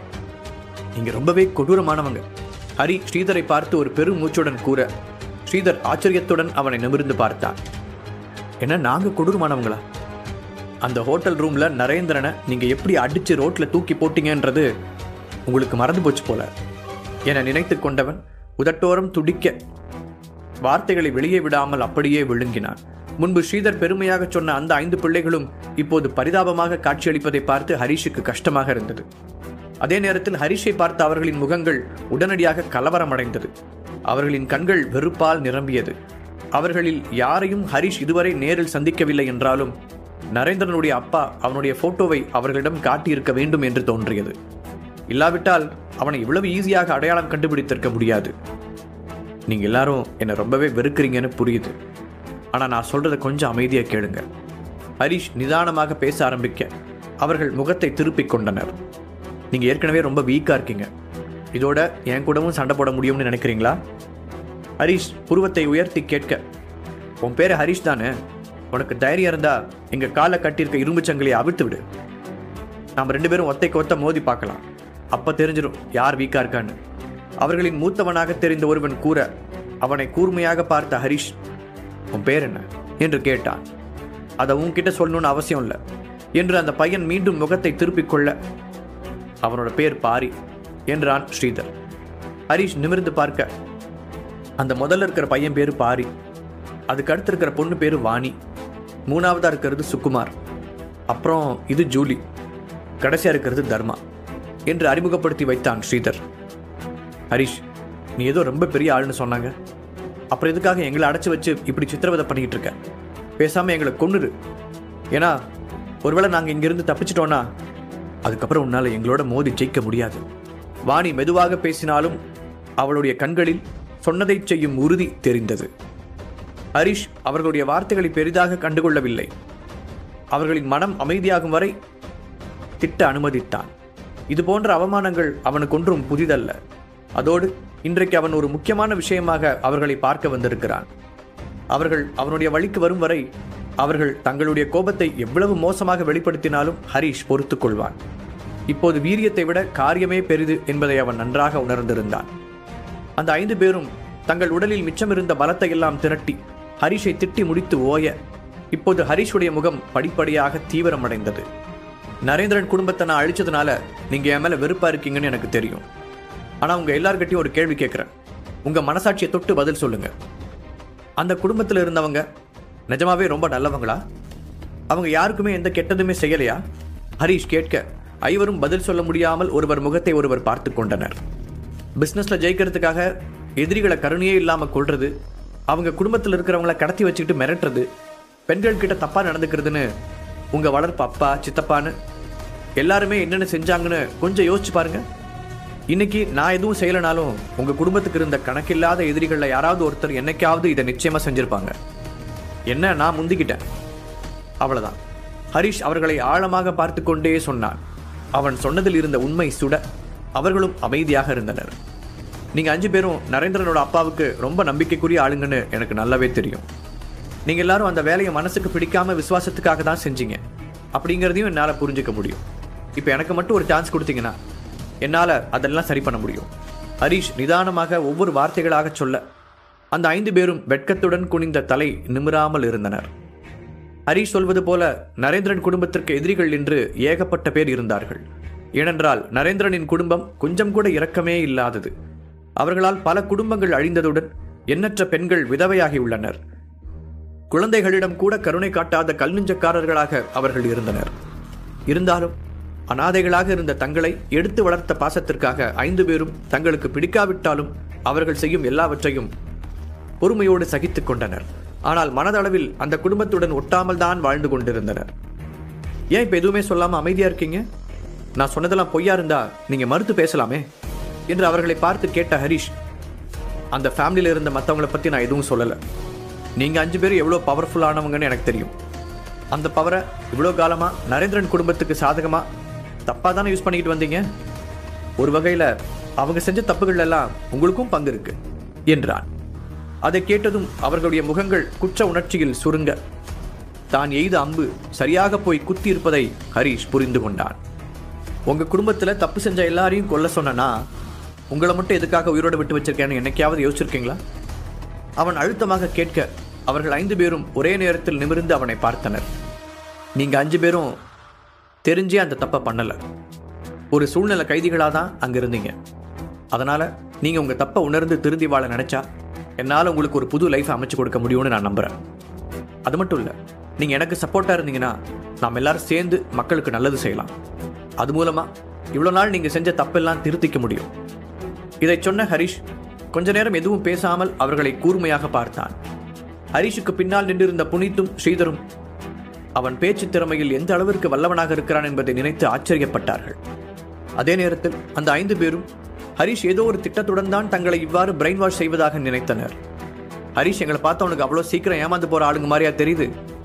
இங்க ரொம்பவே கொடூரமானவங்க, ஹரி ஸ்ரீதரை பார்த்து ஒரு பெரும் மூச்சுடன் கூற, ஸ்ரீதர் ஆச்சரியத்துடன் அவனை நிமிர்ந்து பார்த்தான். என்ன, நாங்க கொடூரமானவங்களா? அந்த ஹோட்டல் ரூம்ல நரேந்திரனை நீங்க எப்படி அடிச்சு ரோட்ல தூக்கி போட்டீங்கன்றது உங்களுக்கு மறந்து போச்சு போல என நினைத்து கொண்டவன் உதட்டோரம் துடிக்க வார்த்தைகளை வெளியே விடாமல் அப்படியே விழுங்கினான். முன்பு ஸ்ரீதர் பெருமையாக சொன்ன அந்த ஐந்து பிள்ளைகளும் இப்போது பரிதாபமாக காட்சியளிப்பதை பார்த்து ஹரிஷுக்கு கஷ்டமாக இருந்தது. அதே நேரத்தில் ஹரிஷை பார்த்த அவர்களின் முகங்கள் உடனடியாக கலவரமடைந்தது. அவர்களின் கண்கள் வெறுப்பால் நிரம்பியது. அவர்களில் யாரையும் ஹரிஷ் இதுவரை நேரில் சந்திக்கவில்லை என்றாலும் நரேந்திரனுடைய அப்பா அவனுடைய போட்டோவை அவர்களிடம் காட்டியிருக்க வேண்டும் என்று தோன்றியது. இல்லாவிட்டால் அவனை இவ்வளவு ஈஸியாக அடையாளம் கண்டுபிடித்திருக்க முடியாது. நீங்க எல்லாரும் என்னை ரொம்பவே வெறுக்கிறீங்கன்னு புரியுது, ஆனா நான் சொல்றதை கொஞ்சம் அமைதியா கேளுங்க. ஹரிஷ் நிதானமாக பேச ஆரம்பிக்க அவர்கள் முகத்தை திருப்பிக் கொண்டனர். நீங்க ஏற்கனவே ரொம்ப வீக்கா இருக்கீங்க, இதோட என் கூடவும் சண்டை போட முடியும்னு நினைக்கிறீங்களா? ஹரிஷ் புருவத்தை உயர்த்தி கேட்க, உன் பேரு ஹரிஷ் தானே? உனக்கு தைரியம் இருந்தா எங்க காலை கட்டியிருக்க இரும்பு சங்கிலியை அவிழ்த்து விடு. நாம் ரெண்டு பேரும் ஒத்தைக்கு ஒத்த மோதி பார்க்கலாம், அப்ப தெரிஞ்சிடும் யார் வீக்கா இருக்கான்னு. அவர்களின் மூத்தவனாக தெரிந்த ஒருவன் கூற அவனை கூர்மையாக பார்த்த ஹரிஷ், உன் பேர் என்ன என்று கேட்டான். அதை உன்கிட்ட சொல்லணும்னு அவசியம் இல்லை என்று அந்த பையன் மீண்டும் முகத்தை திருப்பிக் கொள்ள, அவனோட பேர் பாரி என்றான் ஸ்ரீதர். ஹரிஷ் நிமிர்ந்து பார்க்க, அந்த முதல்ல இருக்கிற பையன் பேரு பாரி, அதுக்கு அடுத்து இருக்கிற பொண்ணு பேரு வாணி, மூணாவதா இருக்கிறது சுகுமார், அப்புறம் இது ஜூலி, கடைசியா இருக்கிறது தர்மா என்று அறிமுகப்படுத்தி வைத்தான் ஸ்ரீதர். ஹரிஷ், நீ ஏதோ ரொம்ப பெரிய ஆளுன்னு சொன்னாங்க, அப்புறம் எதுக்காக எங்களை அடைச்சி வச்சு இப்படி சித்திரவதை பண்ணிக்கிட்டு இருக்க? பேசாம எங்களை கொன்னுரு. ஏன்னா ஒருவேளை நாங்கள் இங்கிருந்து தப்பிச்சிட்டோன்னா அதுக்கப்புறம் உன்னால எங்களோட மோதி ஜெயிக்க முடியாது. வாணி மெதுவாக பேசினாலும் அவளுடைய கண்களில் சொன்னதை செய்யும் உறுதி தெரிந்தது. ஹரிஷ் அவர்களுடைய வார்த்தைகளை பெரிதாக கண்டுகொள்ளவில்லை. அவர்களின் மனம் அமைதியாகும் வரை திட்ட அனுமதித்தான். இது போன்ற அவமானங்கள் அவனுக்கு ஒன்றும் புதிதல்ல. அதோடு இன்றைக்கு அவன் ஒரு முக்கியமான விஷயமாக அவர்களை பார்க்க வந்திருக்கிறான். அவர்கள் அவனுடைய வழிக்கு வரும் வரை அவர்கள் தங்களுடைய கோபத்தை எவ்வளவு மோசமாக வெளிப்படுத்தினாலும் ஹரிஷ் பொறுத்துக் கொள்வான். இப்போது வீரியத்தை விட காரியமே பெரிது என்பதை அவன் நன்றாக உணர்ந்திருந்தான். அந்த ஐந்து பேரும் தங்கள் உடலில் மிச்சமிருந்த பலத்தை எல்லாம் திரட்டி ஹரிஷை திட்டி முடித்து ஓய, இப்போது ஹரிஷுடைய முகம் படிப்படியாக தீவிரமடைந்தது. நரேந்திரன் குடும்பத்தை நான் அழிச்சதுனால நீங்க என் மேல வெறுப்பா இருக்கீங்கன்னு எனக்கு தெரியும். ஆனா உங்க எல்லார்கிட்டையும் ஒரு கேள்வி கேட்கிறேன், உங்க மனசாட்சியை தொட்டு பதில் சொல்லுங்க. அந்த குடும்பத்தில் இருந்தவங்க நிஜமாவே ரொம்ப நல்லவங்களா? அவங்க யாருக்குமே எந்த கெட்டதுமே செய்யலையா? ஹரிஷ் கேட்க ஐவரும் பதில் சொல்ல முடியாமல் ஒருவர் முகத்தை ஒருவர் பார்த்து கொண்டனர். பிசினஸ்ல ஜெயிக்கிறதுக்காக எதிரிகளை கருணையே இல்லாம கொள்றது, அவங்க குடும்பத்தில் இருக்கிறவங்கள கடத்தி வச்சுக்கிட்டு மிரட்டுறது, பெண்கள் கிட்ட தப்பா நடந்துக்கிறதுன்னு உங்க வளர்ப்பு அப்பா சித்தப்பான்னு எல்லாருமே என்னென்ன செஞ்சாங்கன்னு கொஞ்சம் யோசிச்சு பாருங்க. இன்னைக்கு நான் எதுவும் செய்யலனாலும் உங்க குடும்பத்துக்கு இருந்த கணக்கில்லாத எதிரிகளில் யாராவது ஒருத்தர் என்னைக்காவது இதை நிச்சயமா செஞ்சிருப்பாங்க. என்ன, நான் முந்திக்கிட்டேன், அவ்வளவுதான். ஹரிஷ் அவர்களை ஆழமாக பார்த்து கொண்டே சொன்னான். அவன் சொன்னதில் இருந்த உண்மை சுட அவர்களும் அமைதியாக இருந்தனர். நீங்க அஞ்சு பேரும் நரேந்திரனோட அப்பாவுக்கு ரொம்ப நம்பிக்கைக்குரிய ஆளுங்கன்னு எனக்கு நல்லாவே தெரியும். நீங்க எல்லாரும் அந்த வேலையை மனசுக்கு பிடிக்காம விசுவாசத்துக்காக தான் செஞ்சீங்க அப்படிங்கிறதையும் என்னால் புரிஞ்சுக்க முடியும். இப்போ எனக்கு மட்டும் ஒரு சான்ஸ் கொடுத்தீங்கன்னா என்னால் அதெல்லாம் சரி பண்ண முடியும். ஹரிஷ் நிதானமாக ஒவ்வொரு வார்த்தைகளாக சொல்ல அந்த ஐந்து பேரும் வெட்கத்துடன் குனிந்த தலை நிமிராமல் இருந்தனர். ஹரிஷ் சொல்வது போல நரேந்திரன் குடும்பத்திற்கு எதிரிகள் என்று ஏகப்பட்ட பேர் இருந்தார்கள். ஏனென்றால் நரேந்திரனின் குடும்பம் கொஞ்சம் கூட இரக்கமே இல்லாதது. அவர்களால் பல குடும்பங்கள் அழிந்ததுடன் எண்ணற்ற பெண்கள் விதவையாகியுள்ளனர். குழந்தைகளிடம் கூட கருணை காட்டாத கல்நெஞ்சக்காரர்களாக அவர்கள் இருந்தனர். இருந்தாலும் அனாதைகளாக இருந்த தங்களை எடுத்து வளர்த்த பாசத்திற்காக ஐந்து பேரும் தங்களுக்கு பிடிக்காவிட்டாலும் அவர்கள் செய்யும் எல்லாவற்றையும் பொறுமையோடு சகித்துக் கொண்டனர். ஆனால் மனதளவில் அந்த குடும்பத்துடன் ஒட்டாமல் தான் வாழ்ந்து கொண்டிருந்தனர். ஏன் இப்ப எதுவுமே சொல்லாம அமைதியா இருக்கீங்க? நான் சொன்னதெல்லாம் பொய்யா இருந்தா நீங்க மறுத்து பேசலாமே என்று அவர்களை பார்த்து கேட்ட ஹரிஷ், அந்த ஃபேமிலியில இருந்த மற்றவங்களை பத்தி நான் எதுவும் சொல்லல. நீங்க அஞ்சு பேரும் எவ்வளவு பவர்ஃபுல்லானவங்கன்னு எனக்கு தெரியும். அந்த பவரை இவ்வளோ காலமா நரேந்திரன் குடும்பத்துக்கு சாதகமா தப்பா தானே யூஸ் பண்ணிக்கிட்டு வந்தீங்க. ஒரு வகையில அவங்க செஞ்ச தப்புகள் எல்லாம் உங்களுக்கும் பங்கு இருக்கு என்றான். அதை கேட்டதும் அவர்களுடைய முகங்கள் குற்ற உணர்ச்சியில் சுருங்க தான் எய்த அம்பு சரியாக போய் குத்தி இருப்பதை ஹரிஷ் புரிந்து கொண்டான். உங்க குடும்பத்துல தப்பு செஞ்ச எல்லாரையும் கொல்ல சொன்னா உங்களை மட்டும் எதுக்காக உயிரோடு விட்டு வச்சிருக்கேன்னு என்னைக்காவது யோசிச்சிருக்கீங்களா? அவன் அழுத்தமாக கேட்க அவர்கள் ஐந்து பேரும் ஒரே நேரத்தில் நிமிர்ந்து அவனை பார்த்தனர். நீங்க அஞ்சு பேரும் தெரிஞ்சே அந்த தப்பை பண்ணல. ஒரு சூழ்நிலை கைதிகளாக தான் அங்க இருந்தீங்க. அதனால நீங்க உங்க தப்பை உணர்ந்து திருந்தி வாழ நினைச்சா என்னால் உங்களுக்கு ஒரு புது லைஃப் அமைச்சு கொடுக்க முடியும்னு நான் நம்புறேன். அது மட்டும் இல்லை, நீங்க எனக்கு சப்போர்ட்டா இருந்தீங்கன்னா நாம் எல்லாரும் சேர்ந்து மக்களுக்கு நல்லது செய்யலாம். அது மூலமா இவ்வளோ நாள் நீங்க செஞ்ச தப்பெல்லாம் திருத்திக்க முடியும். இதை சொன்ன ஹரிஷ் கொஞ்ச நேரம் எதுவும் பேசாமல் அவர்களை கூர்மையாக பார்த்தான். ஹரிஷுக்கு பின்னால் நின்றிருந்த புனித்தும் ஸ்ரீதரும் அவன் பேச்சு திறமையில் எந்த அளவிற்கு வல்லவனாக இருக்கிறான் என்பதை நினைத்து ஆச்சரியப்பட்டார்கள். அதே நேரத்தில் அந்த ஐந்து பேரும் ஹரிஷ் ஏதோ ஒரு திட்டத்துடன் தான் தங்களை இவ்வாறு பிரெயின் வாஷ் செய்வதாக நினைத்தனர். ஹரிஷ், எங்களை பார்த்த உனக்கு அவ்வளோ சீக்கிரம் ஏமாந்து போற ஆளுங்க மாதிரியா தெரியுது?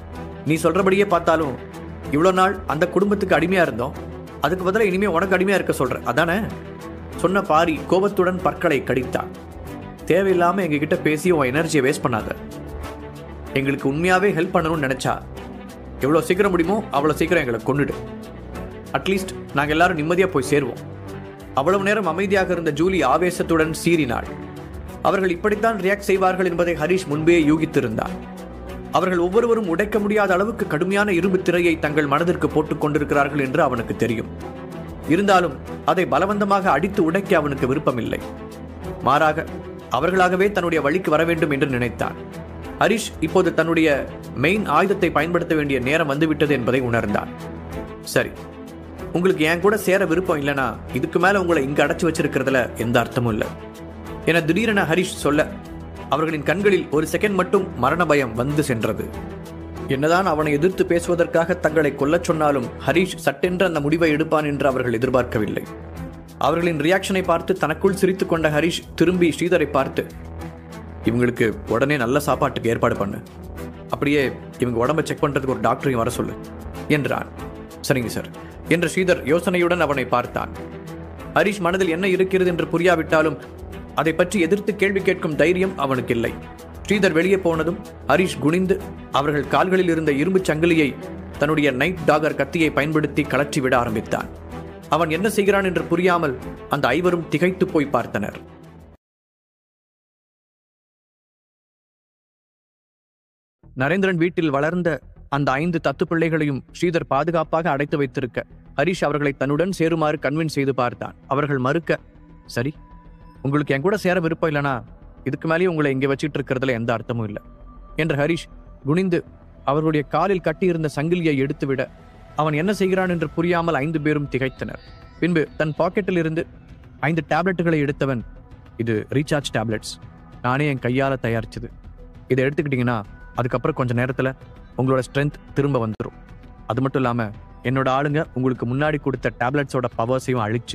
நீ சொல்றபடியே பார்த்தாலும் இவ்வளோ நாள் அந்த குடும்பத்துக்கு அடிமையா இருந்தோம், அதுக்கு பதிலாக இனிமே உனக்கு அடிமையா இருக்க சொல்ற, அதானே? சொன்ன பாரி கோபத்துடன் பற்களை கடித்தான். தேவையில்லாம எங்ககிட்ட பேசி உன் எனர்ஜியை வேஸ்ட் பண்ணாத. எங்களுக்கு உண்மையாவே ஹெல்ப் பண்ணணும்னு நினைச்சா எவ்வளோ சீக்கிரம் முடியுமோ அவ்வளோ சீக்கிரம் எங்களை கொண்டுடு. அட்லீஸ்ட் நாங்கள் எல்லாரும் நிம்மதியாக போய் சேருவோம். அவ்வளவு நேரம் அமைதியாக இருந்த ஜூலி ஆவேசத்துடன் சீறினாள். அவர்கள் இப்படித்தான் ரியாக்ட் செய்வார்கள் என்பதை ஹரிஷ் முன்பே யூகித்திருந்தார். அவர்கள் ஒவ்வொருவரும் உடைக்க முடியாத அளவுக்கு கடுமையான இரும்பு திரையை தங்கள் மனதிற்கு போட்டுக் கொண்டிருக்கிறார்கள் என்று அவனுக்கு தெரியும். இருந்தாலும் அதை பலவந்தமாக அடித்து உடைக்க அவனுக்கு விருப்பமில்லை. மாறாக அவர்களாகவே தன்னுடைய வழிக்கு வர வேண்டும் என்று நினைத்தான். ஹரிஷ் இப்போது தன்னுடைய மெயின் ஆயுதத்தை பயன்படுத்த வேண்டிய நேரம் வந்துவிட்டது என்பதை உணர்ந்தான். சரி, உங்களுக்கு என் கூட சேர விருப்பம் இல்லைனா இதுக்கு மேல உங்களை இங்க அடைச்சு வச்சிருக்கிறதுல எந்த அர்த்தமும் இல்லை என திடீரென ஹரிஷ் சொல்ல அவர்களின் கண்களில் ஒரு செகண்ட் மட்டும் மரண பயம் வந்து சென்றது. என்னதான் அவனை எதிர்த்து பேசுவதற்காக தங்களை கொல்லச் சொன்னாலும் ஹரிஷ் சட்டென்று அந்த முடிவை எடுப்பான் என்று அவர்கள் எதிர்பார்க்கவில்லை. அவர்களின் ரியாக்ஷனை பார்த்து தனக்குள் சிரித்துக் கொண்ட ஹரிஷ் திரும்பி ஸ்ரீதரை பார்த்து, இவங்களுக்கு உடனே நல்ல சாப்பாட்டுக்கு ஏற்பாடு பண்ணு, அப்படியே இவங்க உடம்பை செக் பண்றதுக்கு ஒரு டாக்டரையும் வர சொல்லு என்றான். சரிங்க சார் என்ற ஸ்ரீதர் யோசனையுடன் அவனை பார்த்தான். ஹரிஷ் மனதில் என்ன இருக்கிறது என்று புரியாவிட்டாலும் அதை பற்றி எதிர்த்து கேள்வி கேட்கும் தைரியம் அவனுக்கு இல்லை. ஸ்ரீதர் வெளியே போனதும் ஹரிஷ் குனிந்து அவர்கள் கால்களில் இருந்த இரும்பு சங்கிலியை தன்னுடைய நைட் டாகர் கத்தியை பயன்படுத்தி கலற்றி விட ஆரம்பித்தான். அவன் என்ன செய்கிறான் என்று புரியாமல் அந்த ஐவரும் திகைத்து போய் பார்த்தனர். நரேந்திரன் வீட்டில் வளர்ந்த அந்த ஐந்து தத்து பிள்ளைகளையும் ஸ்ரீதர் பாதுகாப்பாக அடைத்து வைத்திருக்க ஹரிஷ் அவர்களை தன்னுடன் சேருமாறு கன்வின்ஸ் செய்து பார்த்தான். அவர்கள் மறுக்க, சரி, உங்களுக்கு என் கூட சேர விருப்பம் இல்லைனா இதுக்கு மேலேயே உங்களை இங்கே வச்சிட்டு இருக்கிறதுல எந்த அர்த்தமும் இல்லை என்று ஹரிஷ் குனிந்து அவர்களுடைய காலில் கட்டியிருந்த சங்கிலியை எடுத்துவிட அவன் என்ன செய்கிறான் என்று புரியாமல் ஐந்து பேரும் திகைத்தனர். பின்பு தன் பாக்கெட்டில் இருந்து ஐந்து டேப்லெட்டுகளை எடுத்தவன், இது ரீசார்ஜ் டேப்லெட்ஸ், நானே என் கையால் தயாரிச்சது, இதை எடுத்துக்கிட்டீங்கன்னா அதுக்கப்புறம் கொஞ்சம் நேரத்தில் உங்களோட ஸ்ட்ரென்த் திரும்ப வந்துடும். அது மட்டும் இல்லாமல் என்னோட ஆளுங்க உங்களுக்கு முன்னாடி கொடுத்த டேப்லெட்ஸோட பவர்ஸையும் அழிச்சு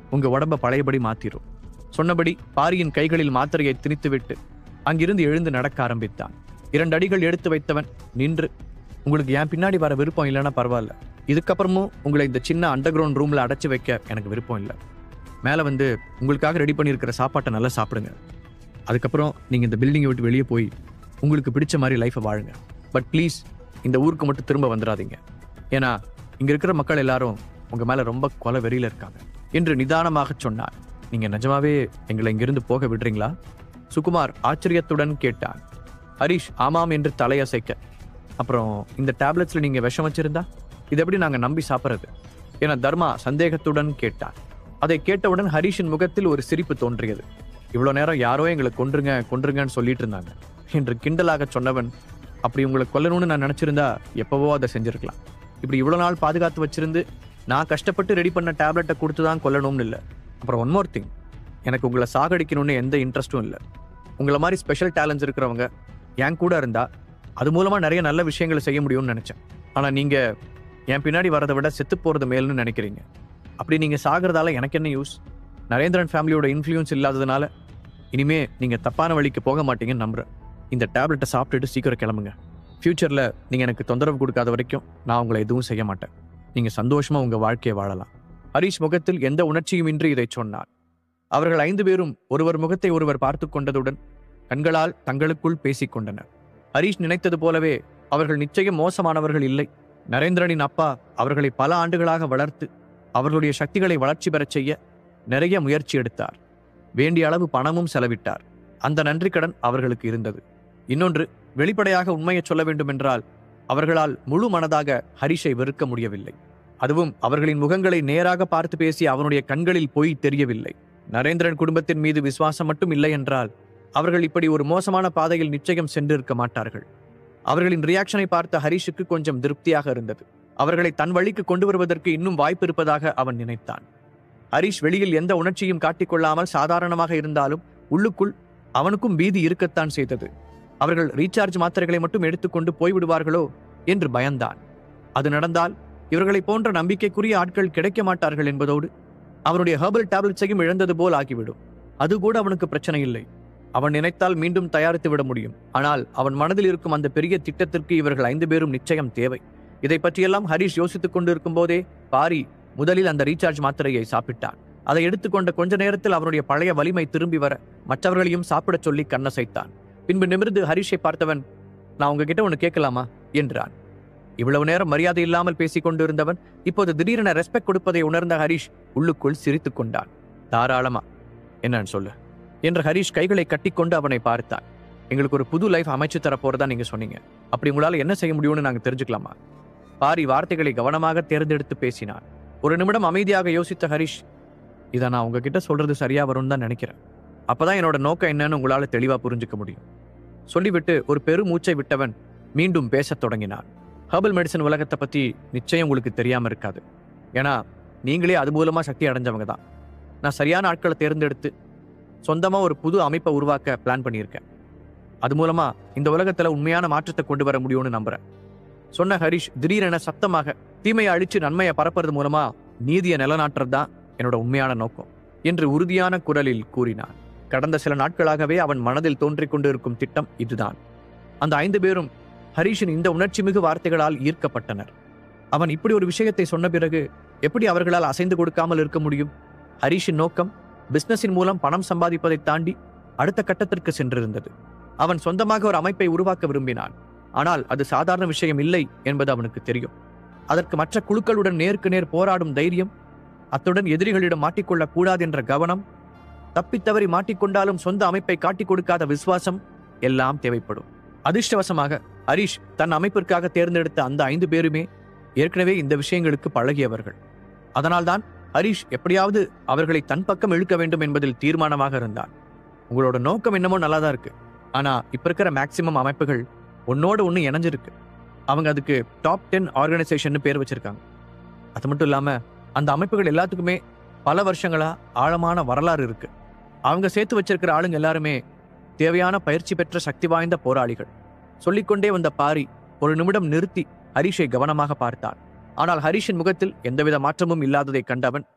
உங்க உடம்ப பழையபடி மாத்திரும். சொன்னபடி பாரியின் கைகளில் மாத்திரையை திணித்துவிட்டு அங்கிருந்து எழுந்து நடக்க ஆரம்பித்தான். இரண்டு அடிகள் எடுத்து வைத்தவன் நின்று, உங்களுக்கு என் பின்னாடி வர விருப்பம் இல்லைன்னா பரவாயில்ல, இதுக்கப்புறமும் உங்களை இந்த சின்ன அண்டர் கிரவுண்ட் ரூம்ல அடைச்சு வைக்க எனக்கு விருப்பம் இல்லை. மேலே வந்து உங்களுக்காக ரெடி பண்ணியிருக்கிற சாப்பாட்டை நல்லா சாப்பிடுங்க. அதுக்கப்புறம் நீங்கள் இந்த பில்டிங்கை விட்டு வெளியே போய் உங்களுக்கு பிடிச்ச மாதிரி லைஃப்பை வாழுங்க. பட் ப்ளீஸ் இந்த ஊருக்கு மட்டும் திரும்ப வந்துடாதீங்க. ஏன்னா இங்கே இருக்கிற மக்கள் எல்லாரும் உங்கள் மேலே ரொம்ப கொலை வெறியில் இருக்காங்க என்று நிதானமாக சொன்னார். நீங்கள் நிஜமாவே எங்களை இங்கிருந்து போக விடுறீங்களா? சுகுமார் ஆச்சரியத்துடன் கேட்டான். ஹரிஷ் ஆமாம் என்று தலையசைக்க, அப்புறம் இந்த டேப்லெட்ஸில் நீங்கள் விஷம் வச்சிருந்தா இதை எப்படி நாங்கள் நம்பி சாப்பிட்றது என தர்மா சந்தேகத்துடன் கேட்டான். அதை கேட்டவுடன் ஹரிஷின் முகத்தில் ஒரு சிரிப்பு தோன்றியது. இவ்வளோ நேரம் யாரோ எங்களை கொன்றுங்க கொன்றுங்கன்னு சொல்லிட்டு இருந்தாங்க என்று கிண்டலாக சொன்னவன், அப்படி உங்களை கொல்லணும்னு நான் நினச்சிருந்தா எப்பவோ அதை செஞ்சுருக்கலாம். இப்படி இவ்வளோ நாள் பாதுகாத்து வச்சிருந்து நான் கஷ்டப்பட்டு ரெடி பண்ண டேப்லெட்டை கொடுத்து தான் கொல்லணும்னு இல்லை. அப்புறம் ஒன் மோர் திங், எனக்கு உங்களை சாகடிக்கணும்னு எந்த இன்ட்ரெஸ்ட்டும் இல்லை. உங்களை மாதிரி ஸ்பெஷல் டேலண்ட்ஸ் இருக்கிறவங்க என் கூட இருந்தால் அது மூலமாக நிறைய நல்ல விஷயங்களை செய்ய முடியும்னு நினச்சேன். ஆனால் நீங்கள் என் பின்னாடி வரதை விட செத்து போகிறது மேல்னு நினைக்கிறீங்க. அப்படி நீங்கள் சாகிறதால எனக்கு என்ன யூஸ்? நரேந்திரன் ஃபேமிலியோட இன்ஃப்ளூயன்ஸ் இல்லாததுனால இனிமே நீங்கள் தப்பான வழிக்கு போக மாட்டீங்கன்னு நம்புகிறேன். இந்த டேப்லெட்டை சாப்பிட்டுட்டு சீக்கிரம் கிளம்புங்க. ஃப்யூச்சரில் நீங்கள் எனக்கு தொந்தரவு கொடுக்காத வரைக்கும் நான் உங்களை எதுவும் செய்ய மாட்டேன். நீங்கள் சந்தோஷமாக உங்கள் வாழ்க்கையை வாழலாம். ஹரிஷ் முகத்தில் எந்த உணர்ச்சியும் இன்றி இதை சொன்னார். அவர்கள் ஐந்து பேரும் ஒருவர் முகத்தை ஒருவர் பார்த்து கொண்டதுடன் கண்களால் தங்களுக்குள் பேசிக் கொண்டனர். ஹரிஷ் நினைத்தது போலவே அவர்கள் நிச்சயம் மோசமானவர்கள் இல்லை. நரேந்திரனின் அப்பா அவர்களை பல ஆண்டுகளாக வளர்த்து அவர்களுடைய சக்திகளை வளர்ச்சி பெறச் செய்ய நிறைய முயற்சி எடுத்தார். வேண்டிய அளவு பணமும் செலவிட்டார். அந்த நன்றி கடன் அவர்களுக்கு இருந்தது. இன்னொன்று, வெளிப்படையாக உண்மையை சொல்ல வேண்டுமென்றால் அவர்களால் முழு மனதாக ஹரிஷை வெறுக்க முடியவில்லை. அதுவும் அவர்களின் முகங்களை நேராக பார்த்து பேசி அவனுடைய கண்களில் பொய் தெரியவில்லை. நரேந்திரன் குடும்பத்தின் மீது விசுவாசம் மட்டும் இல்லை என்றால் அவர்கள் இப்படி ஒரு மோசமான பாதையில் நிச்சயம் சென்றிருக்க மாட்டார்கள். அவர்களின் ரியாக்ஷனை பார்த்த ஹரிஷுக்கு கொஞ்சம் திருப்தியாக இருந்தது. அவர்களை தன் வழிக்கு கொண்டு வருவதற்கு இன்னும் வாய்ப்பு இருப்பதாக அவன் நினைத்தான். ஹரிஷ் வெளியில் எந்த உணர்ச்சியும் காட்டிக்கொள்ளாமல் சாதாரணமாக இருந்தாலும் உள்ளுக்குள் அவனுக்கும் பீதி இருக்கத்தான் செய்தது. அவர்கள் ரீசார்ஜ் மாத்திரைகளை மட்டும் எடுத்துக்கொண்டு போய்விடுவார்களோ என்று பயந்தான். அது நடந்தால் இவர்களை போன்ற நம்பிக்கைக்குரிய ஆட்கள் கிடைக்க மாட்டார்கள் என்பதோடு அவனுடைய ஹெர்பல் டேப்லெட்ஸையும் இழந்தது போல் ஆகிவிடும். அது கூட அவனுக்கு பிரச்சனை இல்லை. அவன் நினைத்தால் மீண்டும் தயாரித்து விட முடியும். ஆனால் அவன் மனதில் இருக்கும் அந்த பெரிய திட்டத்திற்கு இவர்கள் ஐந்து பேரும் நிச்சயம் தேவை. இதை பற்றியெல்லாம் ஹரிஷ் யோசித்துக் கொண்டிருக்கும் போதே பாரி முதலில் அந்த ரீசார்ஜ் மாத்திரையை சாப்பிட்டான். அதை எடுத்துக்கொண்ட கொஞ்ச நேரத்தில் அவனுடைய பழைய வலிமை திரும்பி வர மற்றவர்களையும் சாப்பிடச் சொல்லி கண்ணசைத்தான். பின்பு நிமிர்ந்து ஹரிஷை பார்த்தவன், நான் உங்ககிட்ட ஒன்று கேட்கலாமா என்றான். இவ்வளவு நேரம் மரியாதை இல்லாமல் பேசிக் கொண்டிருந்தவன் இப்போது திடீரென ரெஸ்பெக்ட் கொடுப்பதை உணர்ந்த ஹரிஷ் உள்ளுக்குள் சிரித்துக் கொண்டான். தாராளமா, என்னன்னு சொல்லு என்று ஹரிஷ் கைகளை கட்டிக்கொண்டு அவனை பார்த்தான். எங்களுக்கு ஒரு புது லைஃப் அமைச்சு தர போறதா நீங்க சொன்னீங்க. அப்படி உங்களால என்ன செய்ய முடியும்னு நாங்க தெரிஞ்சுக்கலாமா? பாரி வார்த்தைகளை கவனமாக தேர்ந்தெடுத்து பேசினான். ஒரு நிமிடம் அமைதியாக யோசித்த ஹரிஷ், இதை நான் உங்ககிட்ட சொல்றது சரியா வரும்னு தான் நினைக்கிறேன். அப்பதான் என்னோட நோக்கம் என்னன்னு உங்களால தெளிவா புரிஞ்சுக்க முடியும். சொல்லிவிட்டு ஒரு பெரு மூச்சை விட்டவன் மீண்டும் பேசத் தொடங்கினான். ஹெர்பல் மெடிசன் உலகத்தை பத்தி நிச்சயம் உங்களுக்கு தெரியாம இருக்காது. ஏன்னா நீங்களே அது மூலமா சக்தி அடைஞ்சவங்க தான். நான் சரியான ஆட்களை தேர்ந்தெடுத்து சொந்தமா ஒரு புது அமைப்பை உருவாக்க பிளான் பண்ணியிருக்கேன். அது மூலமா இந்த உலகத்துல உண்மையான மாற்றத்தை கொண்டு வர முடியும்னு நம்புறேன் சொன்ன ஹரிஷ் திடீரென சத்தமாக, தீமையை அழிச்சு நன்மையை பரப்புறது மூலமா நீதியை நிலநாட்டுறது தான் என்னோட உண்மையான நோக்கம் என்று உறுதியான குரலில் கூறினான். கடந்த சில நாட்களாகவே அவன் மனதில் தோன்றிக் கொண்டிருக்கும் திட்டம் இதுதான். அந்த ஐந்து பேரும் ஹரிஷின் இந்த உணர்ச்சி மிகு வார்த்தைகளால் ஈர்க்கப்பட்டனர். அவன் இப்படி ஒரு விஷயத்தை சொன்ன பிறகு எப்படி அவர்களால் அசைந்து கொடுக்காமல் இருக்க முடியும்? ஹரிஷின் நோக்கம் பிசினஸின் மூலம் பணம் சம்பாதிப்பதை தாண்டி அடுத்த கட்டத்திற்கு சென்றிருந்தது. அவன் சொந்தமாக ஒரு அமைப்பை உருவாக்க விரும்பினான். ஆனால் அது சாதாரண விஷயம் இல்லை என்பது அவனுக்கு தெரியும். அதற்கு மற்ற குழுக்களுடன் நேருக்கு நேர் போராடும் தைரியம், அத்துடன் எதிரிகளிடம் மாட்டிக்கொள்ளக் கூடாது என்ற கவனம், தப்பித்தவறி மாட்டிக்கொண்டாலும் சொந்த அமைப்பை காட்டிக் கொடுக்காத விசுவாசம் எல்லாம் தேவைப்படும். அதிர்ஷ்டவசமாக ஹரிஷ் தன் அமைப்பிற்காக தேர்ந்தெடுத்த அந்த ஐந்து பேருமே ஏற்கனவே இந்த விஷயங்களுக்கு பழகியவர்கள். அதனால்தான் ஹரிஷ் எப்படியாவது அவர்களை தன் பக்கம் இழுக்க வேண்டும் என்பதில் தீர்மானமாக இருந்தான். உங்களோட நோக்கம் என்னமோ நல்லாதான் இருக்கு. ஆனா இப்ப இருக்கிற மேக்சிமம் அமைப்புகள் ஒன்னோட ஒண்ணு இணைஞ்சிருக்கு. அவங்க அதுக்கு டாப் டென் ஆர்கனைசேஷன் பேர் வச்சிருக்காங்க. அது மட்டும் இல்லாம அந்த அமைப்புகள் எல்லாத்துக்குமே பல வருஷங்களா ஆழமான வரலாறு இருக்கு. அவங்க சேர்த்து வச்சிருக்கிற ஆளுங்க எல்லாருமே தேவையான பயிற்சி பெற்ற சக்தி வாய்ந்த போராளிகள். சொல்லிக்கொண்டே வந்த பாரி ஒரு நிமிடம் நிறுத்தி ஹரிஷை கவனமாக பார்த்தான். ஆனால் ஹரிஷின் முகத்தில் எந்தவித மாற்றமும் இல்லாததை கண்டவன்,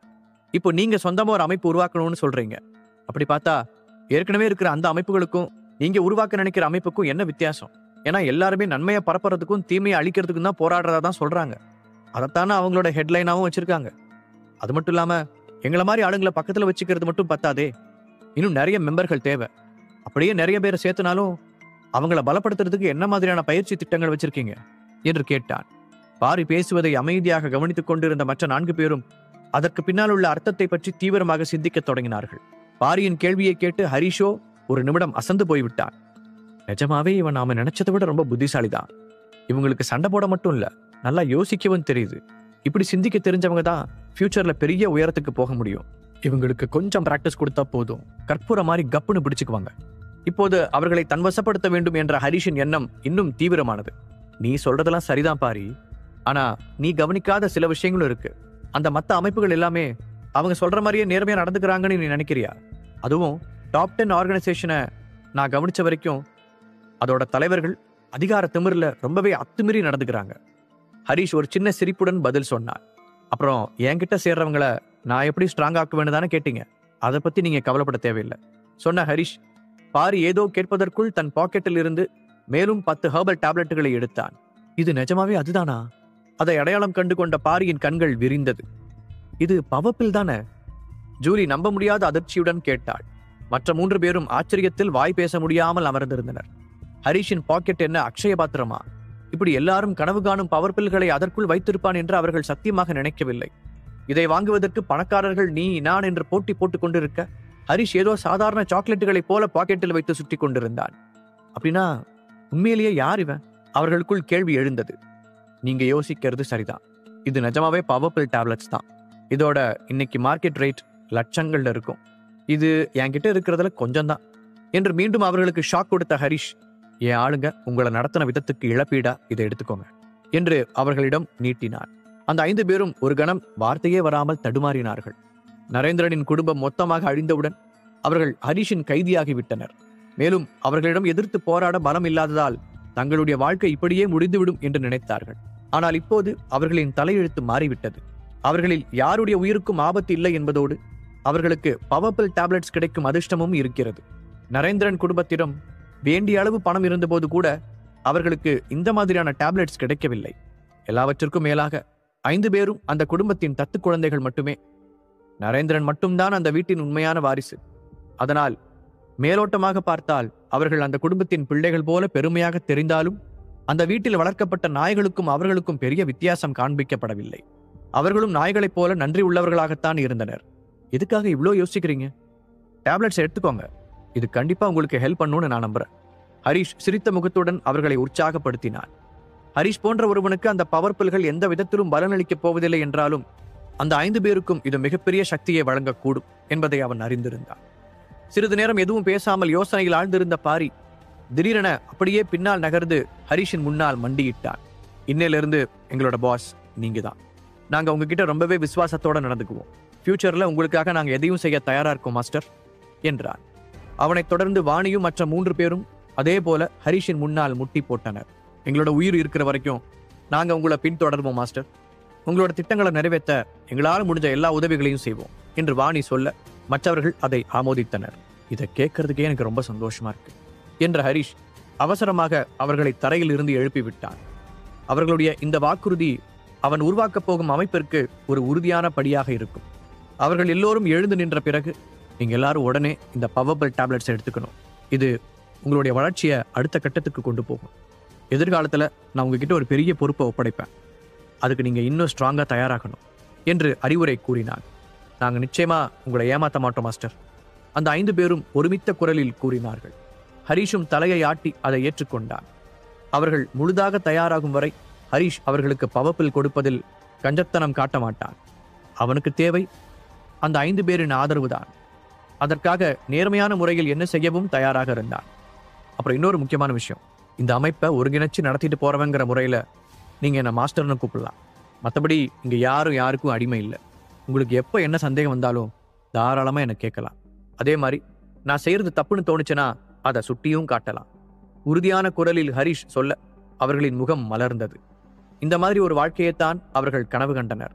இப்போ நீங்க சொந்தமா ஒரு அமைப்பு உருவாக்கணும்னு சொல்றீங்க. அப்படி பார்த்தா ஏற்கனவே இருக்கிற அந்த அமைப்புகளுக்கும் நீங்க உருவாக்க நினைக்கிற அமைப்புக்கும் என்ன வித்தியாசம்? ஏன்னா எல்லாருமே நன்மையை பரப்புறதுக்கும் தீமையை அழிக்கிறதுக்கும் தான் போராடுறதா தான் சொல்றாங்க. அதைத்தானே அவங்களோட ஹெட்லைனாவும் வச்சிருக்காங்க. அது மட்டும் இல்லாம எங்களை மாதிரி ஆளுங்களை பக்கத்துல வச்சுக்கிறது மட்டும் பத்தாதே, இன்னும் நிறைய மெம்பர்கள் தேவை. அப்படியே நிறைய பேரை சேர்த்துனாலும் அவங்கள பலப்படுத்துறதுக்கு என்ன மாதிரியான பயிற்சி திட்டங்கள் வச்சிருக்கீங்க என்று கேட்டான். பாரி பேசுவதை அமைதியாக கவனித்துக் கொண்டிருந்த மற்ற நான்கு பேரும் அதற்கு பின்னால் உள்ள அர்த்தத்தை பற்றி தீவிரமாக சிந்திக்க தொடங்கினார்கள். பாரியின் கேள்வியை கேட்டு ஹரிஷோ ஒரு நிமிடம் அசந்து போய்விட்டான். நிஜமாவே இவன் நாம நினைச்சதை விட ரொம்ப புத்திசாலிதான். இவங்களுக்கு சண்டை போட மட்டும் இல்ல, நல்லா யோசிக்கவும் தெரியுது. இப்படி சிந்திக்க தெரிஞ்சவங்க தான் ஃபியூச்சர்ல பெரிய உயரத்துக்கு போக முடியும். இவங்களுக்கு கொஞ்சம் பிராக்டிஸ் கொடுத்தா போதும், கற்பூர மாதிரி கப்புன்னு பிடிச்சுக்குவாங்க. இப்போது அவர்களை தன்வசப்படுத்த வேண்டும் என்ற ஹரிஷின் எண்ணம் இன்னும் தீவிரமானது. நீ சொல்றதெல்லாம் சரிதான் பாரி, ஆனா நீ கவனிக்காத சில விஷயங்களும் இருக்கு. அந்த மத்த அமைப்புகள் எல்லாமே அவங்க சொல்ற மாதிரியே நேர்மையா நடந்துக்கிறாங்கன்னு நீ நினைக்கிறியா? அதுவும் டாப் டென் ஆர்கனைசேஷனை நான் கவனிச்ச வரைக்கும் அதோட தலைவர்கள் அதிகார திமிரில் ரொம்பவே அத்துமீறி நடந்துக்கிறாங்க. ஹரிஷ் ஒரு சின்ன சிரிப்புடன் பதில் சொன்னார். அப்புறம் என்கிட்ட சேர்றவங்களை நான் எப்படி ஸ்ட்ராங் ஆக்குவேன்னு தானே கேட்டீங்க. அதை பத்தி நீங்க கவலைப்பட தேவையில்லை சொன்ன ஹரிஷ் பாரி ஏதோ கேட்பதற்குள் தன் பாக்கெட்டில் இருந்து மேலும் பத்து ஹெர்பல் டேப்லெட்டுகளை எடுத்தான். இது நிஜமாவே அதுதானா? அதை அடையாளம் கண்டு கொண்ட பாரியின் கண்கள் விரிந்தது. இது பவப்பில் தானே? ஜூலி நம்ப முடியாத அதிர்ச்சியுடன் கேட்டாள். மற்ற மூன்று பேரும் ஆச்சரியத்தில் வாய் பேச முடியாமல் அமர்ந்திருந்தனர். ஹரிஷின் பாக்கெட் என்ன அக்ஷய பாத்திரமா? இப்படி எல்லாரும் கனவு காணும் பவர் பில்களை அதற்குள் வைத்திருப்பான் என்று அவர்கள் சத்தியமாக நினைக்கவில்லை. இதை வாங்குவதற்கு பணக்காரர்கள் நீ நான் என்று போட்டி போட்டுக் கொண்டிருக்க ஹரிஷ் ஏதோ சாதாரண சாக்லேட்டுகளை போல பாக்கெட்டில் வைத்து சுற்றி கொண்டிருந்தான். அப்படின்னா உண்மையிலேயே யார் இவன்? அவர்களுக்குள் கேள்வி எழுந்தது. நீங்க யோசிக்கிறது சரிதான், இது நிஜமாவே பவர் பில் டேப்லெட்ஸ் தான். இதோட இன்னைக்கு மார்க்கெட் ரேட் லட்சங்கள்ல இருக்கும். இது என்கிட்ட இருக்கிறதுல கொஞ்சம் தான் என்று மீண்டும் அவர்களுக்கு ஷாக் கொடுத்த ஹரிஷ், என் ஆளுங்க உங்களை நடத்தின விதத்துக்கு இழப்பீடா இதை எடுத்துக்கோங்க என்று அவர்களிடம் நீட்டினான். அந்த ஐந்து பேரும் ஒரு கணம் வார்த்தையே வராமல் தடுமாறினார்கள். நரேந்திரனின் குடும்பம் மொத்தமாக அழிந்தவுடன் அவர்கள் ஹரிஷின் கைதியாகிவிட்டனர். மேலும் அவர்களிடம் எதிர்த்து போராட பலம் இல்லாததால் தங்களுடைய வாழ்க்கை இப்படியே முடிந்துவிடும் என்று நினைத்தார்கள். ஆனால் இப்போது அவர்களின் தலையெழுத்து மாறிவிட்டது. அவர்களில் யாருடைய உயிருக்கும் ஆபத்து இல்லை என்பதோடு அவர்களுக்கு பவர்பில் டேப்லெட்ஸ் கிடைக்கும் அதிர்ஷ்டமும் இருக்கிறது. நரேந்திரன் குடும்பத்திடம் வேண்டிய அளவு பணம் இருந்தபோது கூட அவர்களுக்கு இந்த மாதிரியான டேப்லெட்ஸ் கிடைக்கவில்லை. எல்லாவற்றிற்கும் மேலாக ஐந்து பேரும் அந்த குடும்பத்தின் தத்து குழந்தைகள் மட்டுமே. நரேந்திரன் மட்டும்தான் அந்த வீட்டின் உண்மையான வாரிசு. அதனால் மேலோட்டமாக பார்த்தால் அவர்கள் அந்த குடும்பத்தின் பிள்ளைகள் போல பெருமையாக தெரிந்தாலும் அந்த வீட்டில் வளர்க்கப்பட்ட நாய்களுக்கும் அவர்களுக்கும் பெரிய வித்தியாசம் காண்பிக்கப்படவில்லை. அவர்களும் நாய்களைப் போல நன்றி உள்ளவர்களாகத்தான் இருந்தனர். எதுக்காக இவ்வளோ யோசிக்கிறீங்க? டேப்லெட்ஸ் எடுத்துக்கோங்க, இது கண்டிப்பா உங்களுக்கு ஹெல்ப் பண்ணும்னு நான் நம்புறேன். ஹரிஷ் சிரித்த முகத்துடன் அவர்களை உற்சாகப்படுத்தினார். ஹரிஷ் போன்ற ஒருவனுக்கு அந்த பவர் பில்கள் எந்த விதத்திலும் பலனளிக்கப் போவதில்லை என்றாலும் அந்த ஐந்து பேருக்கும் இது மிகப்பெரிய சக்தியை வழங்கக்கூடும் என்பதை அவன் அறிந்திருந்தான். சிறிது நேரம் எதுவும் பேசாமல் யோசனையில் ஆழ்ந்திருந்த பாரி திடீரென அப்படியே பின்னால் நகர்ந்து ஹரிஷின் முன்னால் மண்டியிட்டான். இன்னையிலிருந்து எங்களோட பாஸ் நீங்க தான். நாங்க உங்ககிட்ட ரொம்பவே விசுவாசத்தோட நடந்துக்குவோம். ஃபியூச்சர்ல உங்களுக்காக நாங்க எதையும் செய்ய தயாரா இருக்கோம் மாஸ்டர் என்றான். அவனைத் தொடர்ந்து வாணியும் மற்ற மூன்று பேரும் அதே போல ஹரிஷின் முன்னால் முட்டி போட்டனர். எங்களோட உயிர் இருக்கிற வரைக்கும் நாங்க உங்களை பின்தொடர்வோம் மாஸ்டர். உங்களோட திட்டங்களை நிறைவேற்ற எங்களால் முடிஞ்ச எல்லா உதவிகளையும் செய்வோம் என்று வாணி சொல்ல மற்றவர்கள் அதை ஆமோதித்தனர். இதை கேட்கறதுக்கே எனக்கு ரொம்ப சந்தோஷமா இருக்கு என்ற ஹரிஷ் அவசரமாக அவர்களை தரையில் இருந்து எழுப்பிவிட்டான். அவர்களுடைய இந்த வாக்குறுதி அவன் உருவாக்கப் போகும் அமைப்பிற்கு ஒரு உறுதியான படியாக இருக்கும். அவர்கள் எல்லோரும் எழுந்து நின்ற பிறகு, நீங்க எல்லாரும் உடனே இந்த பவர்பில் டேப்லெட்ஸ் எடுத்துக்கணும். இது உங்களுடைய வளர்ச்சியை அடுத்த கட்டத்துக்கு கொண்டு போகும். எதிர்காலத்துல நான் உங்ககிட்ட ஒரு பெரிய பொறுப்பை ஒப்படைப்பேன். அதுக்கு நீங்க இன்னும் ஸ்ட்ராங்கா தயாராகணும் என்று அறிவுரை கூறினான். நாங்க நிச்சயமா உங்களை ஏமாத்த மாட்டோம் மாஸ்டர், அந்த ஐந்து பேரும் ஒருமித்த குரலில் கூறினார்கள். ஹரிஷும் தலையை ஆட்டி அதை ஏற்றுக்கொண்டான். அவர்கள் முழுதாக தயாராகும் வரை ஹரிஷ் அவர்களுக்கு பவர்பில் கொடுப்பதில் கஞ்சத்தனம் காட்ட மாட்டான். அவனுக்கு தேவை அந்த ஐந்து பேரின் ஆதரவுதான். அதற்காக நேர்மையான முறையில் என்ன செய்யவும் தயாராக இருந்தான். அப்புறம் இன்னொரு முக்கியமான விஷயம், இந்த அமைப்பை ஒருங்கிணைச்சு நடத்திட்டு போறவங்கிற முறையில நீங்க என்ன மாஸ்டர்னு கூப்பிடலாம். மற்றபடி இங்க யாரும் யாருக்கும் அடிமை இல்லை. உங்களுக்கு எப்போ என்ன சந்தேகம் வந்தாலும் தாராளமா என்ன கேட்கலாம். அதே மாதிரி நான் செய்யறது தப்புன்னு தோணுச்சுன்னா அதை சுட்டியும் காட்டலாம். உறுதியான குரலில் ஹரிஷ் சொல்ல அவர்களின் முகம் மலர்ந்தது. இந்த மாதிரி ஒரு வாழ்க்கையைத்தான் அவர்கள் கனவு கண்டனர்.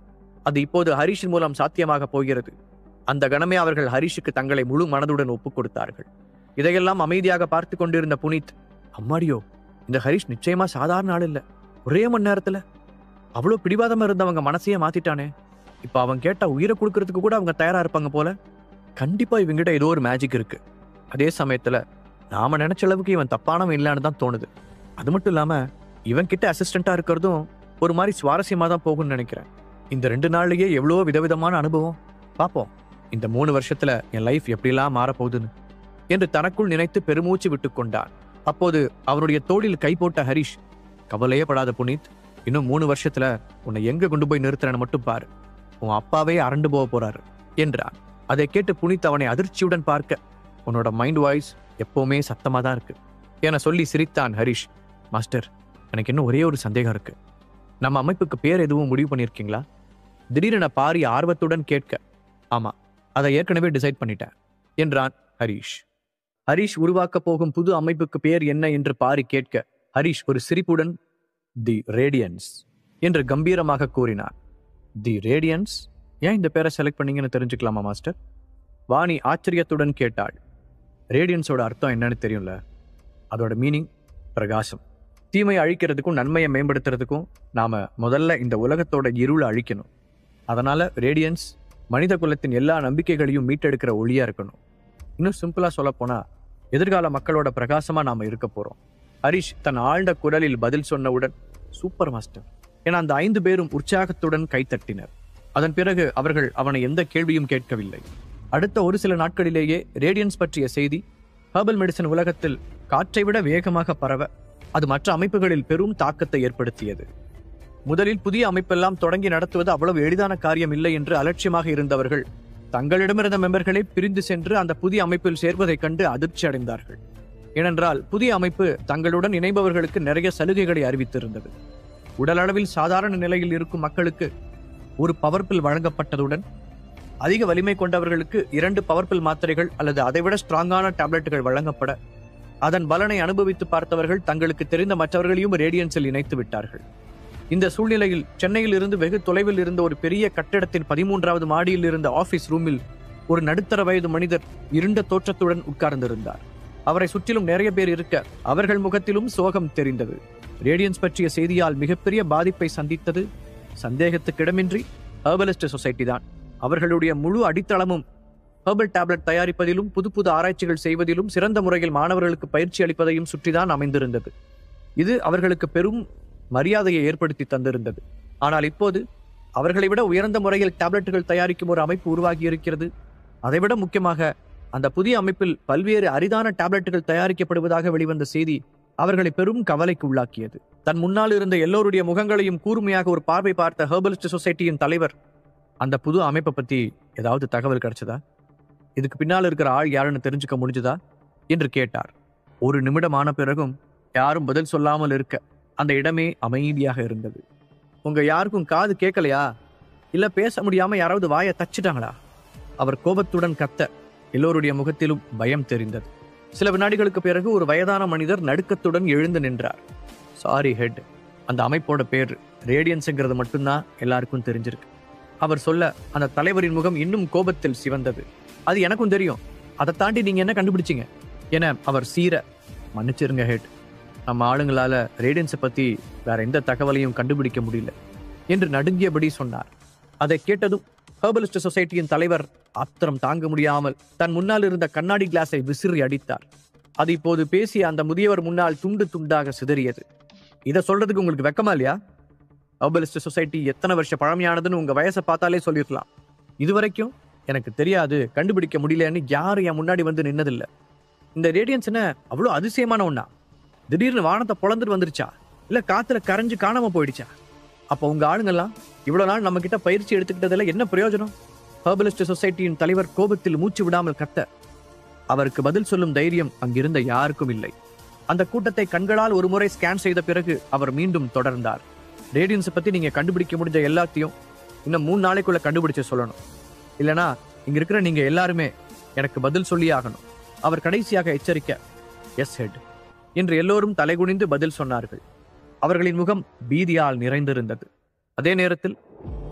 அது இப்போது ஹரிஷின் மூலம் சாத்தியமாக போகிறது. அந்த கணமே அவர்கள் ஹரிஷுக்கு தங்களை முழு மனதுடன் ஒப்புக் கொடுத்தார்கள். இதையெல்லாம் அமைதியாக பார்த்து கொண்டிருந்த புனித், அம்மாடியோ, இந்த ஹரிஷ் நிச்சயமா சாதாரண ஆள் இல்ல. ஒரே மணி நேரத்துல அவ்வளவு பிடிவாதமா இருந்தவங்க மனசையே மாத்திட்டானே. இப்ப அவன் கேட்டா உயிரை கொடுக்கறதுக்கு கூட அவங்க தயாரா இருப்பாங்க போல. கண்டிப்பா இவங்கிட்ட ஏதோ ஒரு மேஜிக் இருக்கு. அதே சமயத்துல நாம நினைச்ச அளவுக்கு இவன் தப்பானவன் இல்லைன்னு தான் தோணுது. அது மட்டும் இல்லாம இவன் கிட்ட அசிஸ்டண்டா இருக்கிறதும் ஒரு மாதிரி சுவாரஸ்யமா தான் போகும்னு நினைக்கிறேன். இந்த ரெண்டு நாள்லயே எவ்வளவோ விதவிதமான அனுபவம். பாப்போம் இந்த மூணு வருஷத்துல என் லைஃப் எப்படிலாம் மாறப்போகுதுன்னு என்று தனக்குள் நினைத்து பெருமூச்சு விட்டு கொண்டான். அப்போது அவனுடைய தோளில் கை போட்ட ஹரிஷ், கவலையே படாத புனித், இன்னும் மூணு வருஷத்துல உன்னை எங்க கொண்டு போய் நிறுத்துறேன்னு மட்டும் பாரு. உன் அப்பாவே அரண்டு போக போறாரு என்றான். அதை கேட்டு புனித் அவனை அதிர்ச்சியுடன் பார்க்க, உன்னோட மைண்ட் வாய்ஸ் எப்பவுமே சத்தமா தான் இருக்கு என சொல்லி சிரித்தான் ஹரிஷ். மாஸ்டர், எனக்கு இன்னும் ஒரே ஒரு சந்தேகம் இருக்கு. நம்ம அமைப்புக்கு பேர் எதுவும் முடிவு பண்ணியிருக்கீங்களா? திடீரென பாரி ஆர்வத்துடன் கேட்க, ஆமா, அதை ஏற்கனவே டிசைட் பண்ணிட்டேன் என்றான் ஹரிஷ். ஹரிஷ் உருவாக்க போகும் புது அமைப்புக்கு பேர் என்ன என்று பாரி கேட்க, ஹரிஷ் ஒரு சிரிப்புடன் தி ரேடியன்ஸ் என்று கம்பீரமாக கூறினார். The Radiance? ஏன் இந்த பேரை செலக்ட் பண்ணீங்கன்னு தெரிஞ்சுக்கலாமா மாஸ்டர்? வாணி ஆச்சரியத்துடன் கேட்டாள். ரேடியன்ஸோட அர்த்தம் என்னன்னு தெரியும்ல? அதோட மீனிங் பிரகாசம். தீமையை அழிக்கிறதுக்கும் நன்மையை மேம்படுத்துறதுக்கும் நாம முதல்ல இந்த உலகத்தோட இருளை அழிக்கணும். அதனால ரேடியன்ஸ் மனித குலத்தின் எல்லா நம்பிக்கைகளையும் மீட்டெடுக்கிற ஒளியா இருக்கணும். இன்னும் சிம்பிளா சொல்ல போனா எதிர்கால மக்களோட பிரகாசமா நாம இருக்க போறோம். ஹரிஷ் தன் ஆழ்ந்த குரலில் பதில் சொன்னவுடன், சூப்பர் மாஸ்டர் என அந்த ஐந்து பேரும் உற்சாகத்துடன் கைத்தட்டினர். அதன் பிறகு அவர்கள் அவனை எந்த கேள்வியும் கேட்கவில்லை. அடுத்த ஒரு சில நாட்களிலேயே ரேடியன்ஸ் பற்றிய செய்தி ஹெர்பல் மெடிசன் உலகத்தில் காற்றை விட வேகமாக பரவ அது மற்ற அமைப்புகளில் பெரும் தாக்கத்தை ஏற்படுத்தியது. முதலில் புதிய அமைப்பெல்லாம் தொடங்கி நடத்துவது அவ்வளவு எளிதான காரியம் இல்லை என்று அலட்சியமாக இருந்தவர்கள் தங்களிடமிருந்த மெம்பர்களை பிரிந்து சென்று அந்த புதிய அமைப்பில் சேர்வதைக் கண்டு அதிர்ச்சி அடைந்தார்கள். ஏனென்றால் புதிய அமைப்பு தங்களுடன் இணைபவர்களுக்கு நிறைய சலுகைகளை அறிவித்திருந்தது. உடலளவில் சாதாரண நிலையில் இருக்கும் மக்களுக்கு ஒரு பவர்பில் வழங்கப்பட்டதுடன் அதிக வலிமை கொண்டவர்களுக்கு இரண்டு பவர்பில் மாத்திரைகள் அல்லது அதைவிட ஸ்ட்ராங்கான டேப்லெட்டுகள் வழங்கப்பட அதன் பலனை அனுபவித்து பார்த்தவர்கள் தங்களுக்கு தெரிந்த மற்றவர்களையும் ரேடியன்ஸில் இணைத்து விட்டார்கள். இந்த சூழ்நிலையில் சென்னையில் இருந்து வெகு தொலைவில் இருந்த ஒரு பெரிய கட்டிடத்தின் பதிமூன்றாவது மாடியில் இருந்த ஆபீஸ் ரூமில் ஒரு நடுத்தர வயது மனிதர் இருண்ட தோற்றத்துடன் உட்கார்ந்திருந்தார். அவரை சுற்றிலும் நிறைய பேர் இருக்க அவர்கள் முகத்திலும் சோகம் தெரிந்தது. ரேடியன்ஸ் பற்றிய செய்தியால் மிகப்பெரிய பாதிப்பை சந்தித்தது சந்தேகத்துக்கிடமின்றி ஹெர்பலிஸ்ட் சொசைட்டி தான். அவர்களுடைய முழு அடித்தளமும் ஹெர்பல் டேப்லெட் தயாரிப்பதிலும் புது புது ஆராய்ச்சிகள் செய்வதிலும் சிறந்த முறையில் மாணவர்களுக்கு பயிற்சி அளிப்பதையும் சுற்றிதான் அமைந்திருந்தது. இது அவர்களுக்கு பெரும் மரியாதையை ஏற்படுத்தி தந்திருந்தது. ஆனால் இப்போது அவர்களை விட உயர்ந்த முறையில் டேப்லெட்டுகள் தயாரிக்கும் ஒரு அமைப்பு உருவாகி இருக்கிறது. அதைவிட முக்கியமாக அந்த புதிய அமைப்பில் பல்வேறு அரிதான டேப்லெட்டுகள் தயாரிக்கப்படுவதாக வெளிவந்த செய்தி அவர்களை பெரும் கவலைக்கு உள்ளாக்கியது. தன் முன்னால் இருந்த எல்லோருடைய முகங்களையும் கூர்மையாக ஒரு பார்வை பார்த்த ஹெர்பலிஸ்ட் சொசைட்டியின் தலைவர், அந்த புது அமைப்பை பத்தி ஏதாவது தகவல் கிடைச்சதா? இதுக்கு பின்னால் இருக்கிற ஆள் யாருன்னு தெரிஞ்சுக்க முடிஞ்சதா என்று கேட்டார். ஒரு நிமிடமான பிறகும் யாரும் பதில் சொல்லாமல் இருக்க அந்த இடமே அமைதியாக இருந்தது. உங்க யாருக்கும் காது கேட்கலையா? இல்ல பேச முடியாம யாராவது வாயை தச்சிட்டாங்களா? அவர் கோபத்துடன் கத்த எல்லோருடைய முகத்திலும் பயம் தெரிந்தது. சில வினாடிகளுக்கு பிறகு ஒரு வயதான மனிதர் நடுக்கத்துடன் எழுந்து நின்றார். சாரி ஹெட், அந்த அமைப்போட பேர் ரேடியன்ஸ்ங்கிறது மட்டும்தான் எல்லாருக்கும் தெரிஞ்சிருக்கு. அவர் சொல்ல அந்த தலைவரின் முகம் இன்னும் கோபத்தில் சிவந்தது. அது எனக்கும் தெரியும், அதை தாண்டி நீங்க என்ன கண்டுபிடிச்சிங்க என அவர் சீர, மன்னிச்சிருங்க ஹெட், நம்ம ஆளுங்களால ரேடியன்ஸை பத்தி வேற எந்த தகவலையும் கண்டுபிடிக்க முடியல என்று நடுங்கியபடி சொன்னார். அதை கேட்டதும் ஹெர்பலிஸ்ட் சொசைட்டியின் தலைவர் ஆத்திரம் தாங்க முடியாமல் தன் முன்னால் இருந்த கண்ணாடி கிளாஸை விசிறி அடித்தார். அது இப்போது பேசிய அந்த முதியவர் முன்னால் துண்டு துண்டாக சிதறியது. இதை சொல்றதுக்கு உங்களுக்கு வெக்கமா இல்லையா? ஹெர்பலிஸ்ட் சொசைட்டி எத்தனை வருஷம் பழமையானதுன்னு உங்க வயசை பார்த்தாலே சொல்லிருக்கலாம். இதுவரைக்கும் எனக்கு தெரியாது, கண்டுபிடிக்க முடியலன்னு யாரும் என் முன்னாடி வந்து நின்னதில்லை. இந்த ரேடியன்ஸ் என்ன அவ்வளோ அதிசயமான ஒண்ணா? திடீர்னு வானத்தை பொழந்துட்டு வந்துருச்சா, இல்ல காத்துல கரைஞ்சு காணாம போயிடுச்சா? அப்போ உங்க ஆளுங்கெல்லாம் இவ்வளவு நாள் நம்ம கிட்ட பயிற்சி எடுத்துக்கிட்டதுல என்ன பிரயோஜனம்? ஹெர்பலிஸ்ட் சொசைட்டியின் தலைவர் கோபத்தில் மூச்சு விடாமல் கத்த அவருக்கு பதில் சொல்லும் தைரியம் அங்கிருந்த யாருக்கும் இல்லை. அந்த கூட்டத்தை கண்களால் ஒரு முறை ஸ்கேன் செய்த பிறகு அவர் மீண்டும் தொடர்ந்தார். ரேடியன்ஸை பத்தி நீங்க கண்டுபிடிக்க முடிஞ்ச எல்லாத்தையும் இன்னும் மூணு நாளைக்குள்ள கண்டுபிடிச்சு சொல்லணும், இல்லனா இங்க இருக்கிற நீங்க எல்லாருமே எனக்கு பதில் சொல்லி ஆகணும். அவர் கடைசியாக எச்சரிக்க, எஸ் ஹெட் என்று எல்லோரும் தலைகுனிந்து பதில் சொன்னார்கள். அவர்களின் முகம் பீதியால் நிறைந்திருந்தது. அதே நேரத்தில்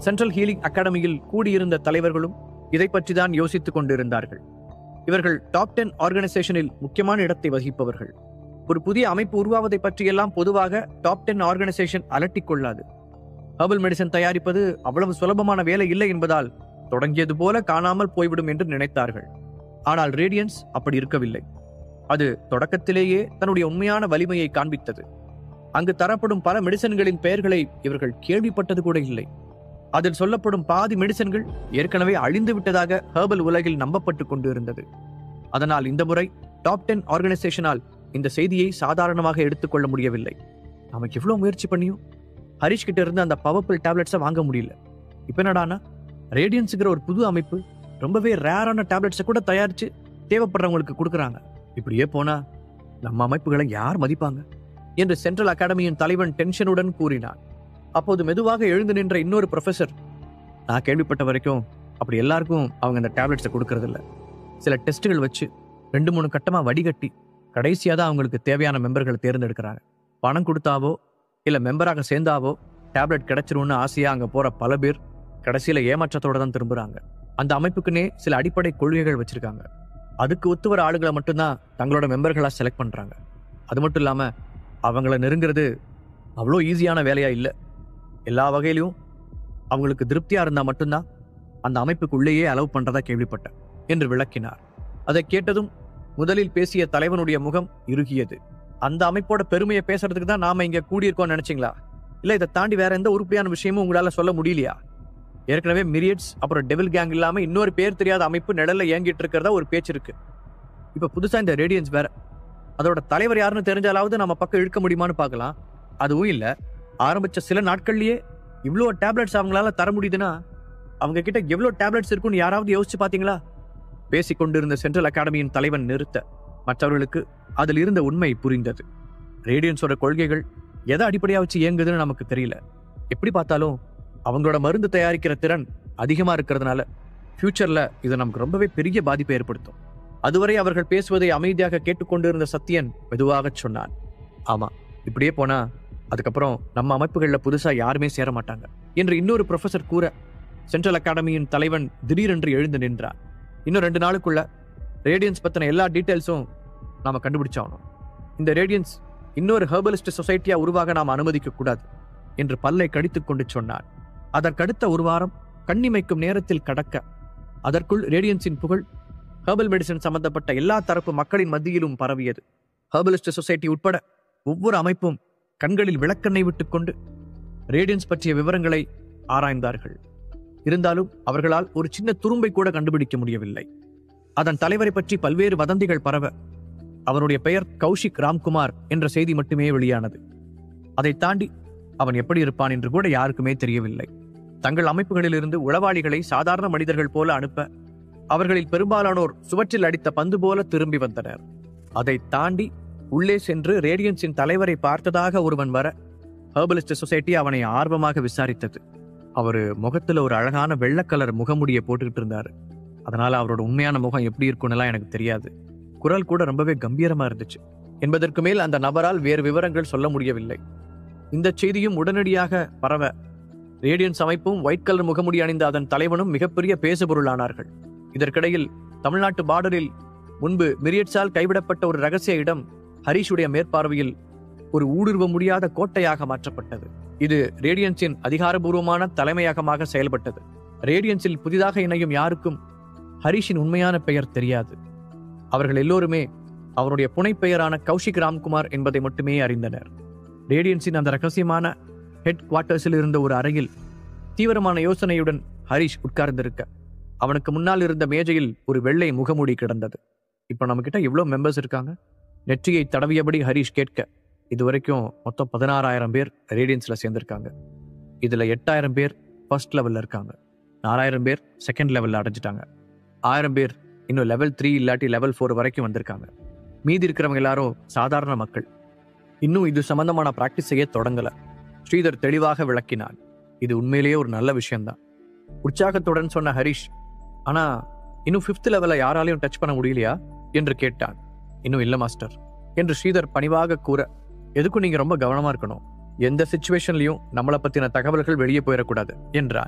சென்ட்ரல் ஹீலிங் அகாடமியில் கூடியிருந்த தலைவர்களும் இதை பற்றி தான் யோசித்துக் கொண்டிருந்தார்கள். இவர்கள் டாப் டென் ஆர்கனைசேஷனில் முக்கியமான இடத்தை வகிப்பவர்கள். ஒரு புதிய அமைப்பு உருவாவதை பற்றியெல்லாம் பொதுவாக டாப் டென் ஆர்கனைசேஷன் அலட்டிக் கொள்ளாது. ஹெர்பல் மெடிசன் தயாரிப்பது அவ்வளவு சுலபமான வேலை இல்லை என்பதால் தொடங்கியது போல காணாமல் போய்விடும் என்று நினைத்தார்கள். ஆனால் ரேடியன்ஸ் அப்படி இருக்கவில்லை. அது தொடக்கத்திலேயே தன்னுடைய உண்மையான வலிமையை காண்பித்தது. அங்கு தரப்படும் பல மெடிசன்களின் பெயர்களை இவர்கள் கேள்விப்பட்டது கூட இல்லை. அதில் சொல்லப்படும் பாதி மெடிசன்கள் ஏற்கனவே அழிந்து விட்டதாக ஹெர்பல் உலகில் நம்பப்பட்டு கொண்டு இருந்தது. அதனால் இந்த முறை டாப் டென் ஆர்கனைசேஷனால் இந்த செய்தியை சாதாரணமாக எடுத்துக்கொள்ள முடியவில்லை. நமக்கு எவ்வளவு முயற்சி பண்ணியும் ஹரிஷ் கிட்ட இருந்து அந்த பவர்ஃபுல் டேப்லெட்ஸை வாங்க முடியல. இப்ப என்னடானா ரேடியன்ஸுங்கிற ஒரு புது அமைப்பு ரொம்பவே ரேரான டேப்லெட்ஸை கூட தயாரிச்சு தேவைப்படுறவங்களுக்கு கொடுக்குறாங்க. இப்படியே போனா நம்ம அமைப்புகளை யார் மதிப்பாங்க என்று சென்ட்ரல் அகாடமியின் தலைவன் டென்ஷனுடன் கூறினான். அப்போது மெதுவாக எழுந்து நின்ற இன்னொரு ப்ரொஃபசர், நான் கேள்விப்பட்ட வரைக்கும் அப்படி எல்லாருக்கும் அவங்க அந்த டேப்லெட்ஸை கொடுக்கறது இல்லை. சில டெஸ்ட்டுகள் வச்சு ரெண்டு மூணு கட்டமா வடிகட்டி கடைசியாக தான் அவங்களுக்கு தேவையான மெம்பர்களை தேர்ந்தெடுக்கிறாங்க. பணம் கொடுத்தாவோ இல்லை மெம்பராக சேர்ந்தாவோ டேப்லெட் கிடைச்சிரும்னு ஆசையா அங்கே போற பல பேர் கடைசியில ஏமாற்றத்தோட தான் திரும்புறாங்க. அந்த அமைப்புக்குன்னே சில அடிப்படை கொள்கைகள் வச்சிருக்காங்க. அதுக்கு ஒத்து வர ஆளுகளை மட்டும்தான் தங்களோட மெம்பர்களா செலக்ட் பண்றாங்க. அது மட்டும் இல்லாம அவங்கள நெருங்கிறது அவ்வளோ ஈஸியான வேலையா இல்லை. எல்லா வகையிலையும் அவங்களுக்கு திருப்தியா இருந்தா மட்டும்தான் அந்த அமைப்புக்குள்ளேயே அலோவ் பண்றதா கேள்விப்பட்டேன் என்று விளக்கினார். அதை கேட்டதும் முதலில் பேசிய தலைவனுடைய முகம் இறுகியது. அந்த அமைப்போட பெருமையை பேசுறதுக்கு தான் நாம இங்க கூடியிருக்கோம்னு நினைச்சீங்களா? இல்ல இதை தாண்டி வேற எந்த உருப்படியான விஷயமும் உங்களால சொல்ல முடியலையா? ஏற்கனவே மிரியட்ஸ் அப்புறம் டெவில் கேங் இல்லாம இன்னொரு பேர் தெரியாத அமைப்பு நிழல்ல இயங்கிட்டு இருக்கிறதா ஒரு பேச்சு இருக்கு. இப்ப புதுசா இந்த ரேடியன்ஸ் வேற. அதோட தலைவர் யாருன்னு தெரிஞ்சாலாவது நம்ம பக்கம் இழுக்க முடியுமான்னு பார்க்கலாம். அதுவும் இல்ல, ஆரம்பிச்ச சில நாட்கள்லயே இவ்வளோ டேப்லெட்ஸ் அவங்களால தர முடியுதுன்னா அவங்க கிட்ட எவ்வளவு டேப்லெட்ஸ் இருக்குன்னு யாராவது யோசிச்சு பாத்தீங்களா? பேசிக் கொண்டிருந்த சென்ட்ரல் அகாடமியின் தலைவன் நிறுத்த மற்றவர்களுக்கு அதில் இருந்த உண்மை புரிந்தது. ரேடியன்ஸோட கொள்கைகள் எதை அடிப்படையா வச்சு இயங்குதுன்னு நமக்கு தெரியல. எப்படி பார்த்தாலும் அவங்களோட மருந்து தயாரிக்கிற திறன் அதிகமா இருக்கிறதுனால ஃபியூச்சர்ல இது நமக்கு ரொம்பவே பெரிய பாதிப்பை ஏற்படுத்தும். அதுவரை அவர்கள் பேசுவதை அமைதியாக கேட்டுக்கொண்டிருந்த சத்யன் மெதுவாக சொன்னான், ஆமா, இப்படியே போனா அதுக்கப்புறம் நம்ம அமைப்புகள்ல புதுசா யாருமே சேர மாட்டாங்க என்று இன்னொரு ப்ரொஃபசர் கூற சென்ட்ரல் அகாடமியின் தலைவன் திடீரென்று எழுந்து நின்றார். இன்னும் ரெண்டு நாளுக்குள்ள ரேடியன்ஸ் பத்தின எல்லா டீட்டெயில்ஸும் நாம கண்டுபிடிச்சாகணும். இந்த ரேடியன்ஸ் இன்னொரு ஹெர்பலிஸ்ட் சொசைட்டியா உருவாக நாம் அனுமதிக்க கூடாது என்று பல்லை கடித்துக் கொண்டு சொன்னார். அதற்கடுத்த ஒரு வாரம் கண்ணிமைக்கும் நேரத்தில் கடக்க அதற்குள் ரேடியன்ஸின் புகழ் ஹெர்பல் மெடிசன் சம்பந்தப்பட்ட எல்லா தரப்பு மக்களின் மத்தியிலும் பரவியது. ஹெர்பலிஸ்ட் சொசைட்டி உட்பட ஒவ்வொரு அமைப்பும் கண்களில் விளக்கெண்ணெய் விட்டுக் கொண்டு ரேடியன்ஸ் பற்றிய விவரங்களை ஆராய்ந்தார்கள். இருந்தாலும் அவர்களால் ஒரு சின்ன துரும்பை கூட கண்டுபிடிக்க முடியவில்லை. அதன் தலைவரை பற்றி பல்வேறு வதந்திகள் பரவ அவனுடைய பெயர் கௌஷிக் ராம்குமார் என்ற செய்தி மட்டுமே வெளியானது. அதை தாண்டி அவன் எப்படி இருப்பான் என்று கூட யாருக்குமே தெரியவில்லை. தங்கள் அமைப்புகளிலிருந்து உளவாளிகளை சாதாரண மனிதர்கள் போல அனுப்ப அவர்களில் பெரும்பாலானோர் சுவற்றில் அடித்த பந்து போல திரும்பி வந்தனர். அதை தாண்டி உள்ளே சென்று ரேடியன்ஸின் தலைவரை பார்த்ததாக ஒருவன் வர ஹெர்பலிஸ்ட் சொசைட்டி அவனை ஆர்வமாக விசாரித்தது. அவரு முகத்துல ஒரு அழகான வெள்ளக்கலர் முகமுடியை போட்டுக்கிட்டு இருந்தாரு. அதனால அவரோட உண்மையான முகம் எப்படி இருக்கும்னுலாம் எனக்கு தெரியாது. குரல் கூட ரொம்பவே கம்பீரமா இருந்துச்சு என்பதற்கு மேல் அந்த நபரால் வேறு விவரங்கள் சொல்ல முடியவில்லை. இந்த செய்தியும் உடனடியாக பரவ ரேடியன்ஸ் அமைப்பும் ஒயிட் கலர் முகமுடி அணிந்த அதன் தலைவனும் மிகப்பெரிய பேசுபொருளானார்கள். இதற்கிடையில் தமிழ்நாட்டு பார்டரில் முன்பு மிரியட்ஸால் கைவிடப்பட்ட ஒரு ரகசிய இடம் ஹரிஷுடைய மேற்பார்வையில் ஒரு ஊடுருவ முடியாத கோட்டையாக மாற்றப்பட்டது. இது ரேடியன்ஸின் அதிகாரபூர்வமான தலைமையகமாக செயல்பட்டது. ரேடியன்ஸில் புதிதாக இணையும் யாருக்கும் ஹரிஷின் உண்மையான பெயர் தெரியாது. அவர்கள் எல்லோருமே அவருடைய புனைப்பெயரான கௌஷிக் ராம்குமார் என்பதை மட்டுமே அறிந்தனர். ரேடியன்ஸின் அந்த ரகசியமான ஹெட் குவார்ட்டர்ஸில் இருந்த ஒரு அறையில் தீவிரமான யோசனையுடன் ஹரிஷ் உட்கார்ந்திருக்க அவனுக்கு முன்னால் இருந்த மேஜையில் ஒரு வெள்ளை முகமூடி கிடந்தது. இப்போ நம்ம கிட்ட எவ்வளவு மெம்பர்ஸ் இருக்காங்க? நெற்றியை தடவியபடி ஹரிஷ் கேட்க, இதுவரைக்கும் மொத்தம் பதினாறாயிரம் பேர் ரேடியன்ஸ்ல சேர்ந்திருக்காங்க. இதுல எட்டாயிரம் பேர் ஃபர்ஸ்ட் லெவல்ல இருக்காங்க, நாலாயிரம் பேர் செகண்ட் லெவல்ல அடைஞ்சிட்டாங்க, ஆயிரம் பேர் இன்னும் லெவல் த்ரீ இல்லாட்டி லெவல் ஃபோர் வரைக்கும் வந்திருக்காங்க. மீதி இருக்கிறவங்க எல்லாரும் சாதாரண மக்கள். இன்னும் இது சம்பந்தமான பிராக்டிஸ் செய்ய தொடங்கல. ஸ்ரீதர் தெளிவாக விளக்கினான். இது உண்மையிலேயே ஒரு நல்ல விஷயம்தான். உற்சாகத்துடன் சொன்ன ஹரிஷ், ஆனா இன்னும் பிப்த் லெவல யாராலையும் டச் பண்ண முடியலையா என்று கேட்டான். இன்னும் இல்ல மாஸ்டர் என்று ஸ்ரீதர் பணிவாக கூற, எதுக்கும் நீங்க ரொம்ப கவனமா இருக்கணும். எந்த சிச்சுவேஷன்லயும் நம்மளை பத்தின தகவல்கள் வெளியே போயிடக்கூடாது என்றான்.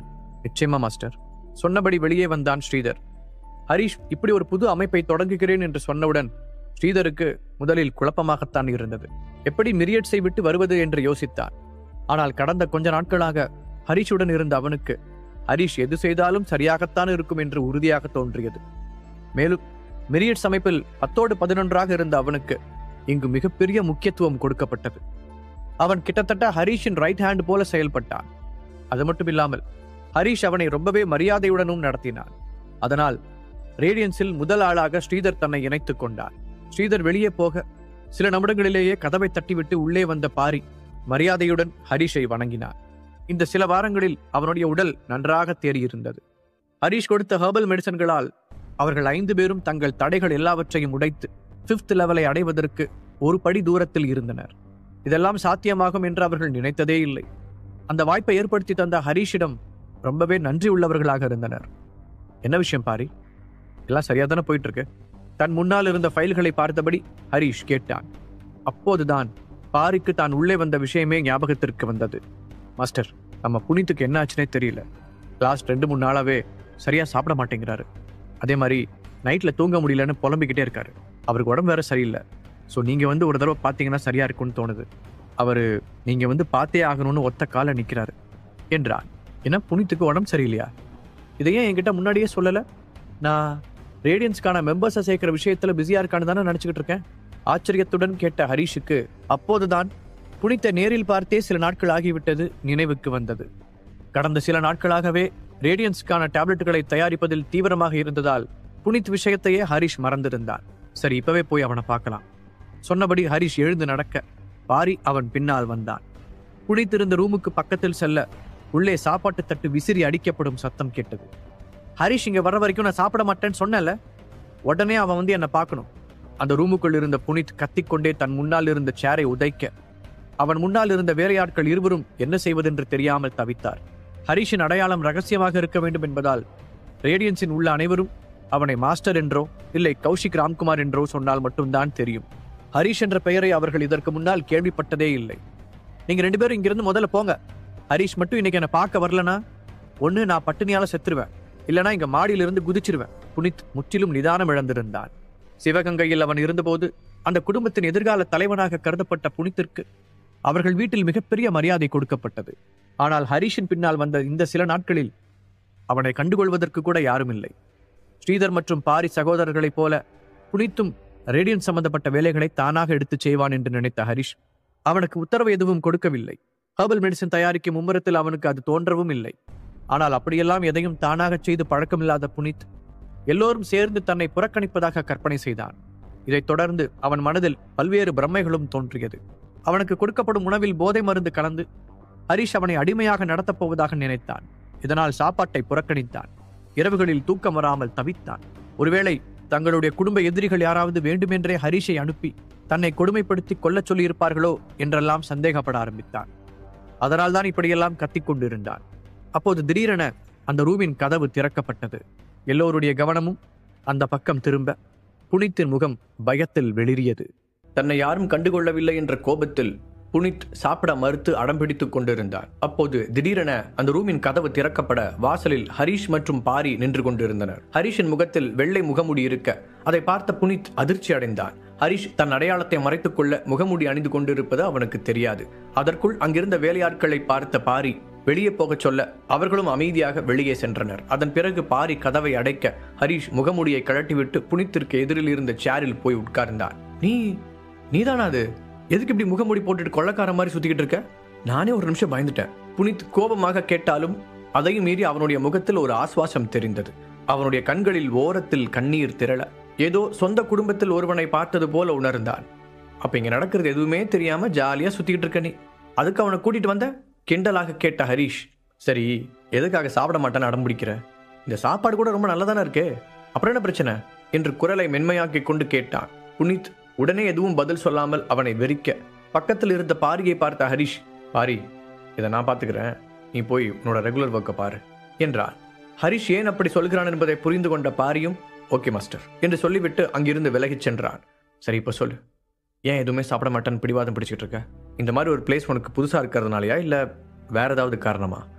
நிச்சயமா மாஸ்டர். சொன்னபடி வெளியே வந்தான் ஸ்ரீதர். ஹரிஷ் இப்படி ஒரு புது அமைப்பை தொடங்குகிறேன் என்று சொன்னவுடன் ஸ்ரீதருக்கு முதலில் குழப்பமாகத்தான் இருந்தது. எப்படி மிரியட்ஸை விட்டு வருவது என்று யோசித்தான். ஆனால் கடந்த கொஞ்ச நாட்களாக ஹரிஷுடன் இருந்த அவனுக்கு ஹரிஷ் எது செய்தாலும் சரியாகத்தான் இருக்கும் என்று உறுதியாக தோன்றியது. மேலும் மிரியட்ஸ் அமைப்பில் பத்தோடு பதினொன்றாக இருந்த அவனுக்கு இங்கு மிகப்பெரிய முக்கியத்துவம் கொடுக்கப்பட்டது. அவன் கிட்டத்தட்ட ஹரிஷின் ரைட் ஹேண்ட் போல செயல்பட்டான். அது மட்டும் இல்லாமல் ஹரிஷ் அவனை ரொம்பவே மரியாதையுடனும் நடத்தினான். அதனால் ரேடியன்ஸில் முதல் ஆளாக ஸ்ரீதர் தன்னை இணைத்துக் கொண்டார். ஸ்ரீதர் வெளியே போக சில நிமிடங்களிலேயே கதவை தட்டிவிட்டு உள்ளே வந்த பாரி மரியாதையுடன் ஹரிஷை வணங்கினார். இந்த சில வாரங்களில் அவனுடைய உடல் நன்றாக தேறியிருந்தது. ஹரிஷ் கொடுத்த ஹெர்பல் மெடிசன்களால் அவர்கள் ஐந்து பேரும் தங்கள் தடைகள் எல்லாவற்றையும் உடைத்து பிப்த் லெவலை அடைவதற்கு ஒரு படி தூரத்தில் இருந்தனர். இதெல்லாம் சாத்தியமாகும் என்று அவர்கள் நினைத்ததே இல்லை. அந்த வாய்ப்பை ஏற்படுத்தி தந்த ஹரிஷிடம் ரொம்பவே நன்றி உள்ளவர்களாக இருந்தனர். என்ன விஷயம் பாரி? எல்லாம் சரியா தானே போயிட்டு இருக்கு? தன் முன்னால் இருந்த ஃபைல்களை பார்த்தபடி ஹரிஷ் கேட்டான். அப்போதுதான் பாரிக்கு தான் உள்ளே வந்த விஷயமே ஞாபகத்திற்கு வந்தது. மாஸ்டர், நம்ம புனித்துக்கு என்ன ஆச்சுனே தெரியல. லாஸ்ட் ரெண்டு மூணு நாளாவே சரியா சாப்பிட மாட்டேங்கிறாரு. அதே மாதிரி நைட்ல தூங்க முடியலன்னு புலம்பிக்கிட்டே இருக்காரு. அவருக்கு உடம்பு வேற சரியில்லை. ஸோ நீங்க வந்து ஒரு தடவை பார்த்தீங்கன்னா சரியா இருக்கும்னு தோணுது. அவரு நீங்க வந்து பார்த்தே ஆகணும்னு ஒத்த கால நிற்கிறாரு என்றான். ஏன்னா புனித்துக்கு உடம்பு சரியில்லையா? இதையே என்கிட்ட முன்னாடியே சொல்லல. நான் ரேடியன்ஸ்க்கான மெம்பர்ஸை சேர்க்கிற விஷயத்துல பிஸியா இருக்கான்னு தானே நினைச்சுக்கிட்டு இருக்கேன். ஆச்சரியத்துடன் கேட்ட ஹரிஷுக்கு அப்போதுதான் புனித்தை நேரில் பார்த்தே சில நாட்கள் ஆகிவிட்டது நினைவுக்கு வந்தது. கடந்த சில நாட்களாகவே ரேடியன்ஸ்க்கான டேப்லெட்டுகளை தயாரிப்பதில் தீவிரமாக இருந்ததால் புனித் விஷயத்தையே ஹரிஷ் மறந்திருந்தான். சரி, இப்பவே போய் அவனை பார்க்கலாம். சொன்னபடி ஹரிஷ் எழுந்து நடக்க பாரி அவன் பின்னால் வந்தான். புனித் இருந்த ரூமுக்கு பக்கத்தில் செல்ல உள்ளே சாப்பாட்டு தட்டு விசிறி அடிக்கப்படும் சத்தம் கேட்டது. ஹரிஷ் இங்க வர வரைக்கும் நான் சாப்பிட மாட்டேன்னு சொன்னல. உடனே அவன் வந்து என்னை பார்க்கணும். அந்த ரூமுக்குள் இருந்த புனித் கத்திக்கொண்டே தன் முன்னால் இருந்த சேரை உதைக்க அவன் முன்னால் இருந்த வேலையாட்கள் இருவரும் என்ன செய்வதென்று தெரியாமல் தவித்தார். ஹரிஷின் அடையாளம் ரகசியமாக இருக்க வேண்டும் என்பதால் ரேடியன்ஸின் உள்ள அனைவரும் அவனை மாஸ்டர் என்றோ இல்லை கௌஷிக் ராம்குமார் என்றோ சொன்னால் மட்டும்தான் தெரியும். ஹரிஷ் என்ற பெயரை அவர்கள் இதற்கு முன்னால் கேள்விப்பட்டதே இல்லை. நீங்க ரெண்டு பேரும் இங்கிருந்து முதல்ல போங்க. ஹரிஷ் மட்டும் இன்னைக்கு என்னை பார்க்க வரலனா ஒன்னு நான் பட்டினியால செத்துருவேன், இல்லைனா இங்க மாடியிலிருந்து குதிச்சிருவேன். புனித் முற்றிலும் நிதானம் இழந்திருந்தான். சிவகங்கையில் அவன் இருந்தபோது அந்த குடும்பத்தின் எதிர்கால தலைவனாக கருதப்பட்ட புனித்திற்கு அவர்கள் வீட்டில் மிகப்பெரிய மரியாதை கொடுக்கப்பட்டது. ஆனால் ஹரிஷின் பின்னால் வந்த இந்த சில நாட்களில் அவனை கண்டுகொள்வதற்கு கூட யாரும் இல்லை. ஸ்ரீதர் மற்றும் பாரி சகோதரர்களைப் போல புனித்தும் ரேடியன் சம்பந்தப்பட்ட வேலைகளை தானாக எடுத்துச் செய்வான் என்று நினைத்த ஹரிஷ் அவனுக்கு உத்தரவு எதுவும் கொடுக்கவில்லை. ஹெர்பல் மெடிசன் தயாரிக்கும் மும்முரத்தில் அவனுக்கு அது தோன்றவும் இல்லை. ஆனால் அப்படியெல்லாம் எதையும் தானாக செய்து பழக்கமில்லாத புனித் எல்லோரும் சேர்ந்து தன்னை புறக்கணிப்பதாக கற்பனை செய்தான். இதைத் தொடர்ந்து அவன் மனதில் பல்வேறு பிரமைகளும் தோன்றியது. அவனுக்கு கொடுக்கப்படும் உணவில் போதை மருந்து கலந்து ஹரிஷ் அவனை அடிமையாக நடத்தப் போவதாக நினைத்தான். இதனால் சாப்பாட்டை புறக்கணித்தான். இரவுகளில் தூக்கம் வராமல் தவித்தான். ஒருவேளை தங்களுடைய குடும்ப எதிரிகள் யாராவது வேண்டுமென்றே ஹரிஷை அனுப்பி தன்னை கொடுமைப்படுத்தி கொல்லச் சொல்லியிருப்பார்களோ என்றெல்லாம் சந்தேகப்பட ஆரம்பித்தான். அதனால் தான் இப்படியெல்லாம் கத்திக்கொண்டிருந்தான். அப்போது திடீரென அந்த ரூமின் கதவு திறக்கப்பட்டது. எல்லோருடைய கவனமும் அந்த பக்கம் திரும்ப புனித்தின் முகம் பயத்தில் வெளிரியது. தன்னை யாரும் கண்டுகொள்ளவில்லை என்ற கோபத்தில் புனித் சாப்பிட மறுத்து அடம்பிடித்துக் கொண்டிருந்தார். அப்போது திடீரென அந்த ரூமின் கதவு திறக்கப்பட வாசலில் ஹரிஷ் மற்றும் பாரி நின்று கொண்டிருந்தனர். ஹரிஷின் முகத்தில் வெள்ளை முகமுடி இருக்க அதை பார்த்த புனித் அதிர்ச்சி அடைந்தான். ஹரிஷ் தன் அடையாளத்தை மறைத்துக் கொள்ள முகமுடி அணிந்து கொண்டிருப்பது அவனுக்கு தெரியாது. அதற்குள் அங்கிருந்த வேலையாட்களை பார்த்த பாரி வெளியே போகச் சொல்ல அவர்களும் அமைதியாக வெளியே சென்றனர். அதன் பிறகு பாரி கதவை அடைக்க ஹரிஷ் முகமுடியை கழட்டிவிட்டு புனித்திற்கு எதிரில் இருந்த சேரில் போய் உட்கார்ந்தான். நீ நீதானா அது? எதுக்கு இப்படி முகமுடி போட்டுட்டு கொள்ளக்கார மாதிரி சுத்திக்கிட்டு இருக்க? நானே ஒரு நிமிஷம் பயந்துட்டேன். புனித் கோபமாக கேட்டாலும் அதையும் மீறி அவனுடைய முகத்தில் ஒரு ஆஸ்வாசம் தெரிந்தது. அவனுடைய கண்களில் ஓரத்தில் கண்ணீர் திரள ஏதோ சொந்த குடும்பத்தில் ஒருவனை பார்த்தது போல உணர்ந்தான். அப்ப இங்க நடக்கிறது எதுவுமே தெரியாம ஜாலியா சுத்திக்கிட்டு இருக்க நீ, அதுக்கு அவனை கூட்டிட்டு வந்த? கிண்டலாக கேட்ட ஹரிஷ், சரி எதுக்காக சாப்பிட மாட்டேன்னு அடம்பிடிக்கிற? இந்த சாப்பாடு கூட ரொம்ப நல்லதானே இருக்கே, அப்புறம் என்ன பிரச்சனை என்று குரலை மென்மையாக்கி கொண்டு கேட்டான். புனித் உடனே எதுவும் பதில் சொல்லாமல் அவனை வெறிக்க பக்கத்தில் இருந்த பாரியை பார்த்த ஹரிஷ், பாரி இதை நான் பார்த்துக்கிறேன், நீ போய் உன்னோட ரெகுலர் ஒர்க்கை பாரு என்றான். ஹரிஷ் ஏன் அப்படி சொல்கிறான் என்பதை புரிந்து கொண்ட பாரியும் ஓகே மாஸ்டர் என்று சொல்லிவிட்டு அங்கிருந்து விலகிச் சென்றான். சரி இப்போ சொல்லு, ஏன் எதுவுமே சாப்பிட மாட்டேன்னு பிடிவாதம் பிடிச்சிட்டு இருக்க? இந்த மாதிரி ஒரு பிளேஸ் உனக்கு புதுசாக இருக்கிறதுனாலயா இல்லை வேற ஏதாவது காரணமா?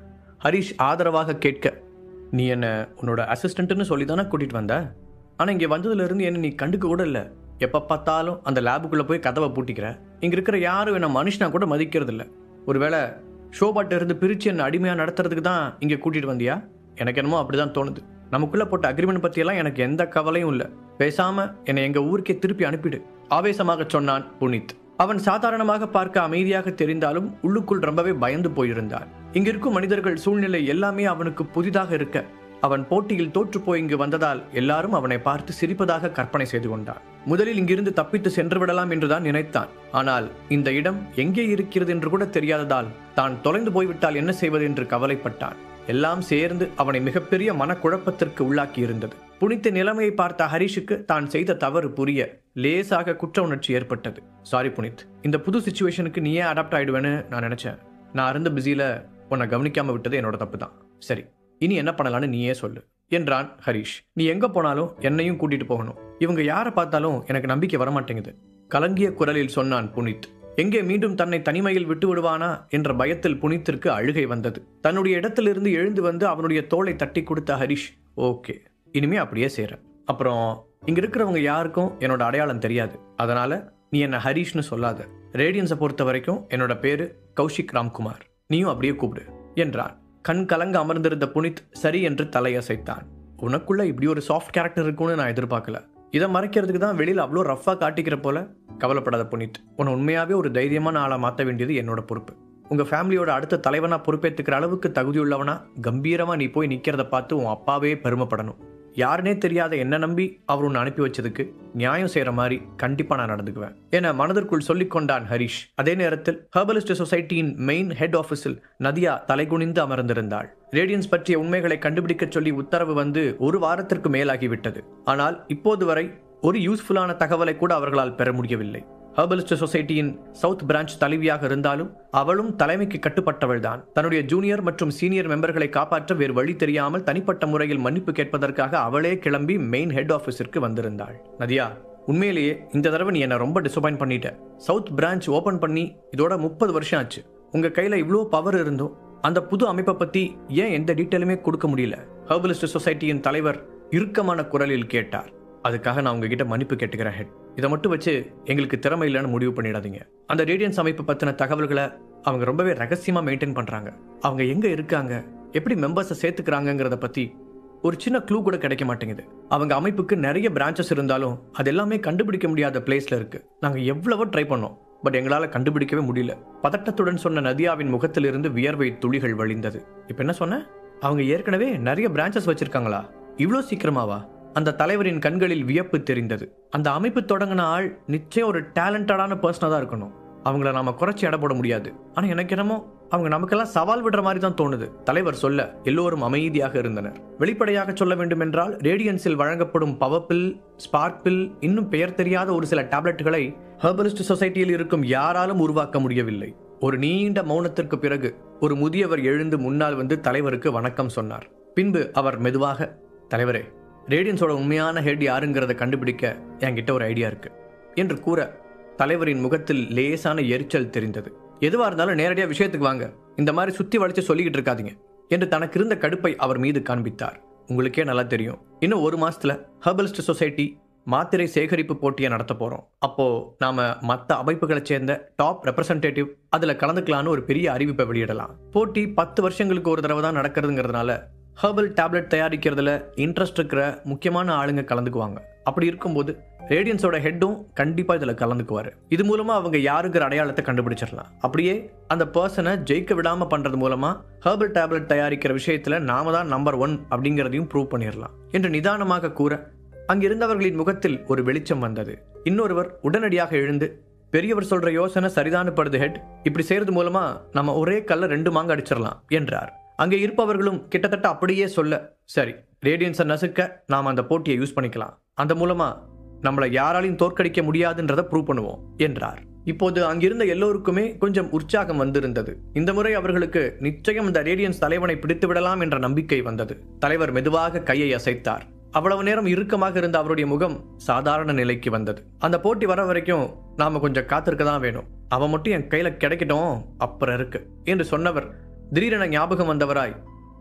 ஹரிஷ் ஆதரவாக கேட்க, நீ என்ன உன்னோட அசிஸ்டன்ட்னு சொல்லி தானே கூட்டிகிட்டு வந்த, ஆனால் இங்கே வந்ததுலேருந்து என்ன நீ கண்டுக்க கூட இல்லை. எப்போ பார்த்தாலும் அந்த லேபுக்குள்ளே போய் கதவை பூட்டிக்கிற. இங்கே இருக்கிற யாரும் என்ன மனுஷனா கூட மதிக்கிறது இல்லை. ஒருவேளை ஷோபாட்ட இருந்து பிரித்து என்னை அடிமையாக நடத்துறதுக்கு தான் இங்கே கூட்டிகிட்டு வந்தியா? எனக்கு என்னமோ அப்படி தான் தோணுது. நமக்குள்ளே போட்ட அக்ரிமெண்ட் பற்றியெல்லாம் எனக்கு எந்த கவலையும் இல்லை. பேசாமல் என்னை எங்கள் ஊருக்கே திருப்பி அனுப்பிடு, ஆவேசமாக சொன்னான் புனித். அவன் சாதாரணமாக பார்க்க அமைதியாக தெரிந்தாலும் உள்ளுக்குள் ரொம்பவே பயந்து போயிருந்தான். இங்கிருக்கும் மனிதர்கள், சூழ்நிலை எல்லாமே அவனுக்கு புதிதாக இருக்க, அவன் போட்டியில் தோற்று போய் இங்கு வந்ததால் எல்லாரும் அவனை பார்த்து சிரிப்பதாக கற்பனை செய்து கொண்டான். முதலில் இங்கிருந்து தப்பித்து சென்று விடலாம் என்றுதான் நினைத்தான். ஆனால் இந்த இடம் எங்கே இருக்கிறது என்று கூட தெரியாததால் தான் தொலைந்து போய்விட்டால் என்ன செய்வது என்று கவலைப்பட்டான். எல்லாம் சேர்ந்து அவனை மிகப்பெரிய மனக்குழப்பத்திற்கு உள்ளாக்கி இருந்தது. புனித்த நிலைமையை பார்த்த ஹரிஷுக்கு தான் செய்த தவறு புரிய லேசாக குற்ற உணர்ச்சி ஏற்பட்டது. சாரி புனித், இந்த புது சிச்சுவேஷனுக்கு நீயே அடாப்ட் ஆயிடுவேன்னு நான் நினைச்சேன். நான் இருந்த பிஸியில உன்னை கவனிக்காம விட்டது என்னோட தப்பு தான். சரி, இனி என்ன பண்ணலான்னு நீயே சொல்லு என்றான் ஹரிஷ். நீ எங்க போனாலும் என்னையும் கூட்டிட்டு போகணும். இவங்க யாரை பார்த்தாலும் எனக்கு நம்பிக்கை வரமாட்டேங்குது, கலங்கிய குரலில் சொன்னான் புனித். எங்கே மீண்டும் தன்னை தனிமையில் விட்டு விடுவானா என்ற பயத்தில் புனித்திற்கு அழுகை வந்தது. தன்னுடைய இடத்திலிருந்து எழுந்து வந்து அவனுடைய தோளை தட்டி கொடுத்த ஹரிஷ், ஓகே, இனிமே அப்படியே சேர. அப்புறம் இங்க இருக்கிறவங்க யாருக்கும் என்னோட அடையாளம் தெரியாது, அதனால நீ என்ன ஹரிஷ்னு சொல்லாத. ரேடியன்ஸை பொறுத்த வரைக்கும் என்னோட பேரு கௌஷிக் ராம்குமார், நீயும் அப்படியே கூப்பிடு என்றான். கண் கலங்க அமர்ந்திருந்த புனித் சரி என்று தலையசைத்தான். உனக்குள்ள இப்படி ஒரு சாஃப்ட் கேரக்டர் இருக்கும்னு நான் எதிர்பார்க்கல. இதை மறைக்கிறதுக்கு தான் வெளியில் அவ்வளோ ரஃபாக காட்டிக்கிற போல. கவலைப்படாத புனித், உன்னை உண்மையாகவே ஒரு தைரியமான ஆளை மாற்ற வேண்டியது என்னோட பொறுப்பு. உங்கள் ஃபேமிலியோட அடுத்த தலைவனா பொறுப்பேற்றுக்கிற அளவுக்கு தகுதியுள்ளவனா கம்பீரமாக நீ போய் நிற்கிறத பார்த்து உன் அப்பாவே பெருமைப்படணும். யாருனே தெரியாத என்ன நம்பி அவர் உன்னை அனுப்பி வச்சதுக்கு நியாயம் செய்கிற மாதிரி கண்டிப்பாக நான் நடந்துக்குவேன் என மனதிற்குள் சொல்லிக் கொண்டான் ஹரிஷ். அதே நேரத்தில் ஹெர்பலிஸ்ட் சொசைட்டியின் மெயின் ஹெட் ஆஃபீஸில் நதியா தலைகுனிந்து அமர்ந்திருந்தாள். ரேடியன்ஸ் பற்றிய உண்மைகளை கண்டுபிடிக்க சொல்லி உத்தரவு வந்து ஒரு வாரத்திற்கு மேலாகிவிட்டது. ஆனால் இப்போது வரை ஒரு யூஸ்ஃபுல்லான தகவலை கூட அவர்களால் பெற முடியவில்லை. ஹெர்பலிஸ்ட் சொசைட்டியின் சவுத் பிரான்ச் தலைவியாக இருந்தாலும் அவளும் தலைமைக்கு கட்டுப்பட்டவள் தான். தன்னுடைய ஜூனியர் மற்றும் சீனியர் மெம்பர்களை காப்பாற்ற வேறு வழி தெரியாமல் தனிப்பட்ட முறையில் மன்னிப்பு கேட்பதற்காக அவளே கிளம்பி மெயின் ஹெட் ஆஃபீஸிற்கு வந்திருந்தாள். நதியா, உண்மையிலேயே இந்த தடவை நீ என்ன ரொம்ப டிசப்பாயிண்ட் பண்ணிட்ட. சவுத் பிரான்ச் ஓபன் பண்ணி இதோட முப்பது வருஷம் ஆச்சு. உங்க கையில இவ்வளோ பவர் இருந்தும் அந்த புது அமைப்பை பத்தி ஏன் எந்த டீட்டெயிலுமே கொடுக்க முடியல? ஹெர்பலிஸ்ட் சொசைட்டியின் தலைவர் இறுக்கமான குரலில் கேட்டார். அதுக்காக நான் உங்ககிட்ட மன்னிப்பு கேட்டுக்கிறேன் ஹெட். இதை மட்டும் வச்சு எங்களுக்கு திறமை இல்லைன்னு முடிவு பண்ணிடாதீங்க. அந்த ரேடியன்ஸ் அமைப்பு பற்றின தகவல்களை அவங்க ரொம்பவே ரகசியமாக மெயின்டைன் பண்ணுறாங்க. அவங்க எங்கே இருக்காங்க, எப்படி மெம்பர்ஸை சேர்த்துக்கிறாங்கிறத பற்றி ஒரு சின்ன க்ளூ கூட கிடைக்க மாட்டேங்குது. அவங்க அமைப்புக்கு நிறைய பிரான்ச்சஸ் இருந்தாலும் அது எல்லாமே கண்டுபிடிக்க முடியாத பிளேஸில் இருக்கு. நாங்கள் எவ்வளவோ ட்ரை பண்ணோம், பட் எங்களால் கண்டுபிடிக்கவே முடியல. பதட்டத்துடன் சொன்ன நதியாவின் முகத்திலிருந்து வியர்வை துளிகள் வழிந்தது. இப்போ என்ன சொன்ன? அவங்க ஏற்கனவே நிறைய பிரான்ச்சஸ் வச்சிருக்காங்களா? இவ்வளோ சீக்கிரமாவா? அந்த தலைவரின் கண்களில் வியப்பு தெரிந்தது. அந்த அமைப்பு தொடங்கின ஆள் நிச்சயம் ஒரு டேலண்டடான பர்சனாக தான் இருக்கணும். அவங்கள நாம குறைச்சி எடை போட முடியாது. ஆனால் எனக்கு என்னமோ அவங்க நமக்கெல்லாம் சவால் விடுற மாதிரி தான் தோணுது. தலைவர் சொல்ல எல்லோரும் அமைதியாக இருந்தனர். வெளிப்படையாக சொல்ல வேண்டும் என்றால் ரேடியன்ஸில் வழங்கப்படும் பவர் பில், ஸ்பார்க் பில், இன்னும் பெயர் தெரியாத ஒரு சில டேப்லெட்டுகளை ஹெர்பலிஸ்ட் சொசைட்டியில் இருக்கும் யாராலும் உருவாக்க முடியவில்லை. ஒரு நீண்ட மௌனத்திற்கு பிறகு ஒரு முதியவர் எழுந்து முன்னால் வந்து தலைவருக்கு வணக்கம் சொன்னார். பின்பு அவர் மெதுவாக, தலைவரே, ரேடியன்ஸோட உண்மையான ஹெட் யாருங்கிறத கண்டுபிடிக்க என்கிட்ட ஒரு ஐடியா இருக்கு என்று கூற தலைவரின் முகத்தில் லேசான எரிச்சல் தெரிந்தது. எதுவாக இருந்தாலும் நேரடியாக விஷயத்துக்கு வாங்க, இந்த மாதிரி சுற்றி வளைச்சு சொல்லிக்கிட்டு இருக்காதீங்க என்று தனக்கு இருந்த கடுப்பை அவர் மீது காண்பித்தார். உங்களுக்கே நல்லா தெரியும், இன்னும் ஒரு மாசத்துல ஹெர்பலிஸ்ட் சொசைட்டி மாத்திரை சேகரிப்பு போட்டியை நடத்த போறோம். அப்போ நாம மற்ற அமைப்புகளை சேர்ந்த டாப் ரெப்ரசன்டேட்டிவ் அதுல கலந்துக்கலான்னு ஒரு பெரிய அறிவிப்பை வெளியிடலாம். போட்டி பத்து வருஷங்களுக்கு ஒரு தடவை தான் நடக்கிறதுங்கிறதுனால ஹெர்பல் டேப்லெட் தயாரிக்கிறதுல இன்ட்ரெஸ்ட் இருக்கிற முக்கியமான ஆளுங்க கலந்துக்குவாங்க. அப்படி இருக்கும்போது ரேடியன்ஸோட ஹெட்டும் கண்டிப்பா இதுல கலந்துக்குவாரு. இது மூலமா அவங்க யாருங்கிற அடையாளத்தை கண்டுபிடிச்சிடலாம். அப்படியே அந்த பர்சனை ஜெயிக்க விடாம பண்றது மூலமா ஹெர்பல் டேப்லெட் தயாரிக்கிற விஷயத்துல நாம தான் நம்பர் ஒன் அப்படிங்கிறதையும் ப்ரூவ் பண்ணிடலாம் என்று நிதானமாக கூற அங்கிருந்தவர்களின் முகத்தில் ஒரு வெளிச்சம் வந்தது. இன்னொருவர் உடனடியாக எழுந்து, பெரியவர் சொல்ற யோசனை சரிதானப்படுது ஹெட். இப்படி செய்யறது மூலமா நம்ம ஒரே கல்ல ரெண்டு மாங்க அடிச்சிடலாம் என்றார். அங்கே இருப்பவர்களும் கிட்டத்தட்ட அப்படியே சொல்ல, சரி, ரேடியன்ஸை நசுக்க நாம் அந்த போட்டியை யூஸ் பண்ணிக்கலாம். அந்த மூலமா நம்மளை யாராலையும் தோற்கடிக்க முடியாதுன்றதை ப்ரூவ் பண்ணுவோம் என்றார். இப்போது அங்கிருந்த எல்லோருக்குமே கொஞ்சம் உற்சாகம் வந்திருந்தது. இந்த முறை அவர்களுக்கு நிச்சயம் இந்த ரேடியன்ஸ் தலைவனை பிடித்து விடலாம் என்ற நம்பிக்கை வந்தது. தலைவர் மெதுவாக கையை அசைத்தார். அவ்வளவு நேரம் இறுக்கமாக இருந்த அவருடைய முகம் சாதாரண நிலைக்கு வந்தது. அந்த போட்டி வர வரைக்கும் நாம கொஞ்சம் காத்திருக்க தான் வேணும். அவன் மட்டும் என் கையில கிடைக்கட்டும், அப்புறம் இருக்கு என்று சொன்னவர் திடீரென ஞாபகம் வந்தவராய்,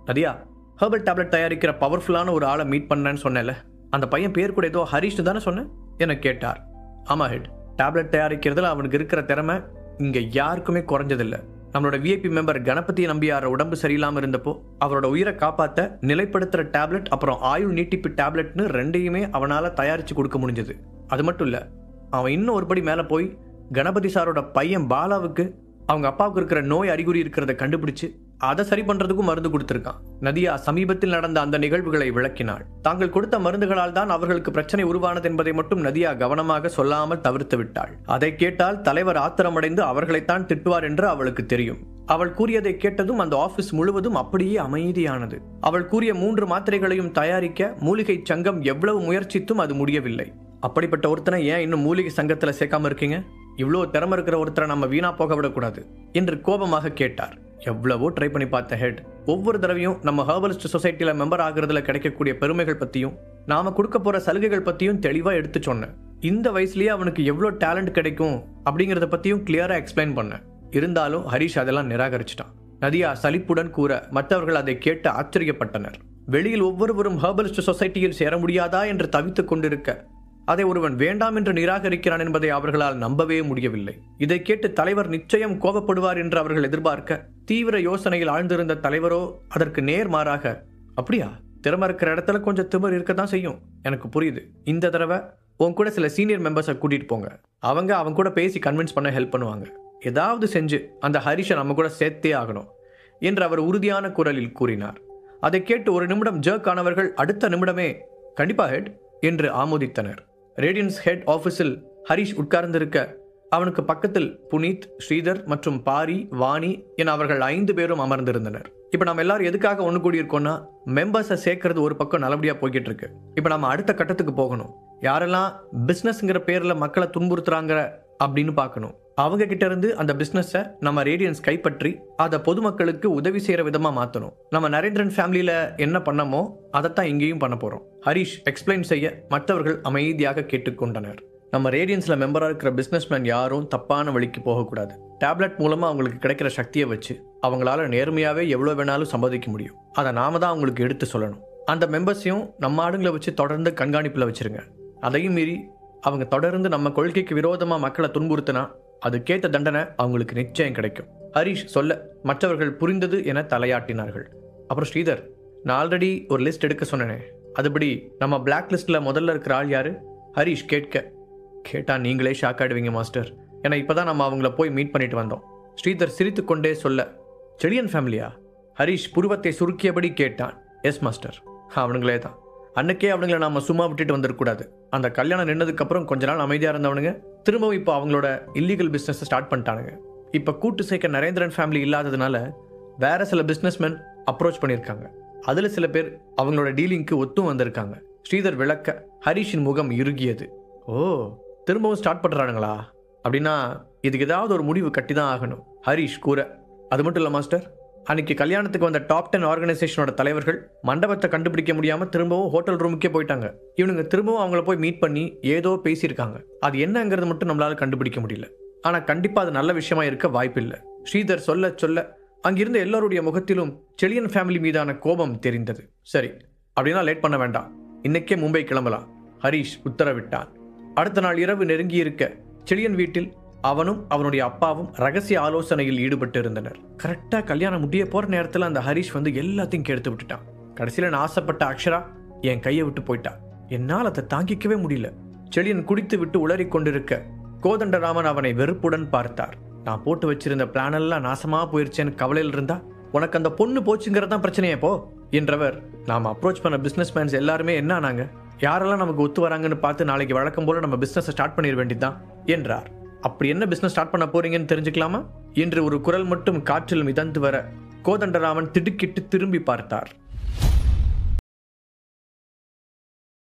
நதியா, ஹெர்பல் டேப்லெட் தயாரிக்கிற பவர்ஃபுல்லான ஒரு ஆளை மீட் பண்ணேன்னு சொன்னேன்ல, அந்த பையன் பேர் கூட ஏதோ ஹரிஷ்னு தானே சொன்னேன் என கேட்டார். ஆமா ஹெட், டேப்லெட் தயாரிக்கிறதுல அவனுக்கு இருக்கிற திறமை இங்க யாருக்குமே குறைஞ்சதில்லை. நம்மளோட விஐபி மெம்பர் கணபதி நம்பியார உடம்பு சரியில்லாமல் இருந்தப்போ அவரோட உயிரை காப்பாற்ற நிலைப்படுத்துகிற டேப்லெட் அப்புறம் ஆயுள் நீட்டிப்பு டேப்லெட்னு ரெண்டையுமே அவனால் தயாரித்து கொடுக்க முடிஞ்சது. அது மட்டும் இல்லை, அவன் இன்னும் ஒரு படி மேலே போய் கணபதி சாரோட பையன் பாலாவுக்கு அவங்க அப்பாவுக்கு இருக்கிற நோய் அறிகுறி இருக்கிறத கண்டுபிடிச்சு அதை சரி பண்றதுக்கும் மருந்து கொடுத்திருக்கான். நதியா சமீபத்தில் நடந்த அந்த நிகழ்வுகளை விளக்கினாள். தாங்கள் கொடுத்த மருந்துகளால் தான் அவர்களுக்கு பிரச்சனை உருவானது என்பதை மட்டும் நதியா கவனமாக சொல்லாமல் தவிர்த்து விட்டாள். அதை கேட்டால் தலைவர் ஆத்திரமடைந்து அவர்களைத்தான் திட்டுவார் என்று அவளுக்கு தெரியும். அவள் கூறியதை கேட்டதும் அந்த ஆபீஸ் முழுவதும் அப்படியே அமைதியானது. அவள் கூறிய மூன்று மாத்திரைகளையும் தயாரிக்க மூலிகை சங்கம் எவ்வளவு முயற்சித்தும் அது முடியவில்லை. அப்படிப்பட்ட ஒருத்தனை ஏன் இன்னும் மூலிகை சங்கத்துல சேர்க்காம இருக்கீங்க? இவ்வளோ திறமை இருக்கிற ஒருத்தரை நம்ம வீணா போக விடக்கூடாது என்று கோபமாக கேட்டார். எவ்வளவோ ட்ரை பண்ணி பார்த்த ஹெட், ஒவ்வொரு தடவையும் நம்ம ஹெர்பலிஸ்ட் சொசைட்டில மெம்பர் ஆகிறதுல கிடைக்கக்கூடிய பெருமைகள் பத்தியும் நாம கொடுக்க போற சலுகைகள் பத்தியும் தெளிவா எடுத்து சொன்னேன். இந்த வயசுலயே அவனுக்கு எவ்வளோ டேலண்ட் கிடைக்கும் அப்படிங்கறத பத்தியும் கிளியரா எக்ஸ்பிளைன் பண்ணேன். இருந்தாலும் ஹரிஷ் அதெல்லாம் நிராகரிச்சிட்டான். நதியா சலிப்புடன் கூற மற்றவர்கள் அதை கேட்டு ஆச்சரியப்பட்டனர். வெளியில் ஒவ்வொருவரும் ஹெர்பலிஸ்ட் சொசைட்டியில் சேர முடியாதா என்று தவித்துக் கொண்டிருக்க அதை ஒருவன் வேண்டாம் என்று நிராகரிக்கிறான் என்பதை அவர்களால் நம்பவே முடியவில்லை. இதை கேட்டு தலைவர் நிச்சயம் கோபப்படுவார் என்று அவர்கள் எதிர்பார்க்க தீவிர யோசனையில் ஆழ்ந்திருந்த தலைவரோ அதற்கு நேர்மாறாக, அப்படியா, திறமை இருக்கிற இடத்துல கொஞ்சம் திமிர் இருக்கத்தான் செய்யும், எனக்கு புரியுது. இந்த தடவை உன் கூட சில சீனியர் மெம்பர்ஸை கூட்டிட்டு போங்க, அவங்க அவங்க கூட பேசி கன்வின்ஸ் பண்ண ஹெல்ப் பண்ணுவாங்க. ஏதாவது செஞ்சு அந்த ஹரிஷை நம்ம கூட சேர்த்தே ஆகணும் என்று அவர் உறுதியான குரலில் கூறினார். அதை கேட்டு ஒரு நிமிடம் ஜர்க் ஆனவர்கள் அடுத்த நிமிடமே கண்டிப்பா ஹெட் என்று ஆமோதித்தனர். ரேடியன்ஸ் ஹெட் ஆபீஸில் ஹரிஷ் உட்கார்ந்திருக்க அவனுக்கு பக்கத்தில் புனீத், ஸ்ரீதர் மற்றும் பாரி, வாணி என அவர்கள் ஐந்து பேரும் அமர்ந்திருந்தனர். இப்ப நம்ம எல்லாரும் எதுக்காக ஒன்று கூடி இருக்கோம்னா, மெம்பர்ஸை சேர்க்கறது ஒரு பக்கம் நல்லபடியா போய்கிட்டு இருக்கு. இப்ப நம்ம அடுத்த கட்டத்துக்கு போகணும். யாரெல்லாம் பிசினஸ்ங்கிற பேர்ல மக்களை துன்புறுத்துறாங்க அப்படின்னு பார்க்கணும். அவங்க கிட்ட இருந்து அந்த பிசினஸை நம்ம ரேடியன்ஸ் கைப்பற்றி அதை பொதுமக்களுக்கு உதவி செய்யற விதமா மாத்தணும். நம்ம நரேந்திரன் ஃபேமிலியில என்ன பண்ணமோ அதைத்தான் இங்கேயும் பண்ண போறோம். ஹரிஷ் எக்ஸ்பிளைன் செய்ய மற்றவர்கள் அமைதியாக கேட்டுக்கொண்டனர். நம்ம ரேடியன்ஸ்ல மெம்பரா இருக்கிற பிசினஸ்மேன் யாரும் தப்பான வழிக்கு போகக்கூடாது. டேப்லெட் மூலமா அவங்களுக்கு கிடைக்கிற சக்தியை வச்சு அவங்களால நேர்மையாவே எவ்வளவு வேணாலும் சம்பாதிக்க முடியும். அதை நாம தான் அவங்களுக்கு எடுத்து சொல்லணும். அந்த மெம்பர்ஸையும் நம்ம ஆளுங்களை வச்சு தொடர்ந்து கண்காணிப்புல வச்சிருங்க. அதையும் மீறி அவங்க தொடர்ந்து நம்ம கொள்கைக்கு விரோதமா மக்களை துன்புறுத்தினா அதுக்கேற்ற தண்டனை அவங்களுக்கு நிச்சயம் கிடைக்கும். ஹரிஷ் சொல்ல மற்றவர்கள் புரிந்தது என தலையாட்டினார்கள். அப்புறம் ஸ்ரீதர், நான் ஆல்ரெடி ஒரு லிஸ்ட் எடுக்க சொன்னேனே, அதுபடி நம்ம பிளாக் லிஸ்ட்ல முதல்ல இருக்கிற ஆள் யாரு? ஹரிஷ் கேட்க, கேட்டா நீங்களே ஷாக் ஆயிடுவீங்க மாஸ்டர், ஏன்னா இப்பதான் நம்ம அவங்கள போய் மீட் பண்ணிட்டு வந்தோம். ஸ்ரீதர் சிரித்து கொண்டே சொல்ல, செடியன் ஃபேமிலியா? ஹரிஷ் புருவத்தை சுருக்கியபடி கேட்டான். எஸ் மாஸ்டர், அவனுங்களே தான். அன்னைக்கே அவனுங்களை நாம சும்மா விட்டுட்டு வந்துடக்கூடாது. அந்த கல்யாணம் நின்னதுக்கு அப்புறம் கொஞ்ச நாள் அமைதியா இருந்தவனுங்க திரும்பவும் இப்போ அவங்களோட இல்லீகல் பிசினஸ் ஸ்டார்ட் பண்ணிட்டானுங்க. இப்ப கூட்டு சேர்க்க நரேந்திரன் ஃபேமிலி இல்லாததுனால வேற சில பிசினஸ்மென் அப்ரோச் பண்ணியிருக்காங்க. அதுல சில பேர் அவங்களோட டீலிங்க்கு ஒத்தும் வந்திருக்காங்க. ஸ்ரீதர் விளக்க ஹரிஷின் முகம் இறுகியது. ஓ, திரும்பவும் ஸ்டார்ட் பண்றானுங்களா? அப்படின்னா இதுக்கு ஏதாவது ஒரு முடிவு கட்டி தான் ஆகணும். ஹரிஷ் கூற, அது மட்டும் இல்ல மாஸ்டர், அன்னைக்கு கல்யாணத்துக்கு வந்த டாப் டென் ஆர்கனைசேஷனோட தலைவர்கள் மண்டபத்தை கண்டுபிடிக்க முடியாம திரும்பவும் ஹோட்டல் ரூமுக்கே போயிட்டாங்க. இவனுங்க திரும்பவும் அவங்கள போய் மீட் பண்ணி ஏதோ பேசியிருக்காங்க. அது என்னங்கிறது மட்டும் நம்மளால கண்டுபிடிக்க முடியல. ஆனா கண்டிப்பா அது நல்ல விஷயமா இருக்க வாய்ப்பு இல்லை. ஸ்ரீதர் சொல்ல சொல்ல அங்கிருந்த எல்லோருடைய முகத்திலும் செலியன் ஃபேமிலி மீதான கோபம் தெரிந்தது. சரி, அப்படின்னா லேட் பண்ண வேண்டாம், இன்னைக்கே மும்பை கிளம்பலாம், ஹரிஷ் உத்தரவிட்டான். அடுத்த நாள் இரவு நெருங்கி இருக்க செலியன் வீட்டில் அவனும் அவனுடைய அப்பாவும் ரகசிய ஆலோசனையில் ஈடுபட்டு இருந்தனர். கரெக்டா கல்யாணம் முடிய போற நேரத்துல அந்த ஹரிஷ் வந்து எல்லாத்தையும் கெடுத்து விட்டுட்டான். கடைசியில நான் ஆசைப்பட்ட அக்ஷரா என் கையை விட்டு போயிட்டா. என்னால் அதை தாங்கிக்கவே முடியல. செலியன் குடித்து விட்டு உளறி கொண்டிருக்க கோதண்டராமன் அவனை வெறுப்புடன் பார்த்தார். நான் போட்டு வச்சிருந்த பிளான் எல்லாம் நாசமா போயிருச்சேன்னு கவலையில் இருந்தா உனக்கு அந்த பொண்ணு போச்சுங்கிறதான் பிரச்சனையே போ என்றவர். நாம அப்ரோச் பண்ண பிசினஸ் மேன்ஸ் எல்லாருமே என்ன ஆனாங்க, யாரெல்லாம் நமக்கு ஒத்து வராங்கன்னு பார்த்து நாளைக்கு வழக்கம் போல நம்ம பிசினஸ் ஸ்டார்ட் பண்ணிட வேண்டியதுதான் என்றார். அப்படி என்ன பிசினஸ் ஸ்டார்ட் பண்ண போறீங்கன்னு தெரிஞ்சுக்கலாமா என்று ஒரு குரல் மட்டும் காற்றில் மிதந்து வர கோதண்டராமன் திடுக்கிட்டு திரும்பி பார்த்தார்.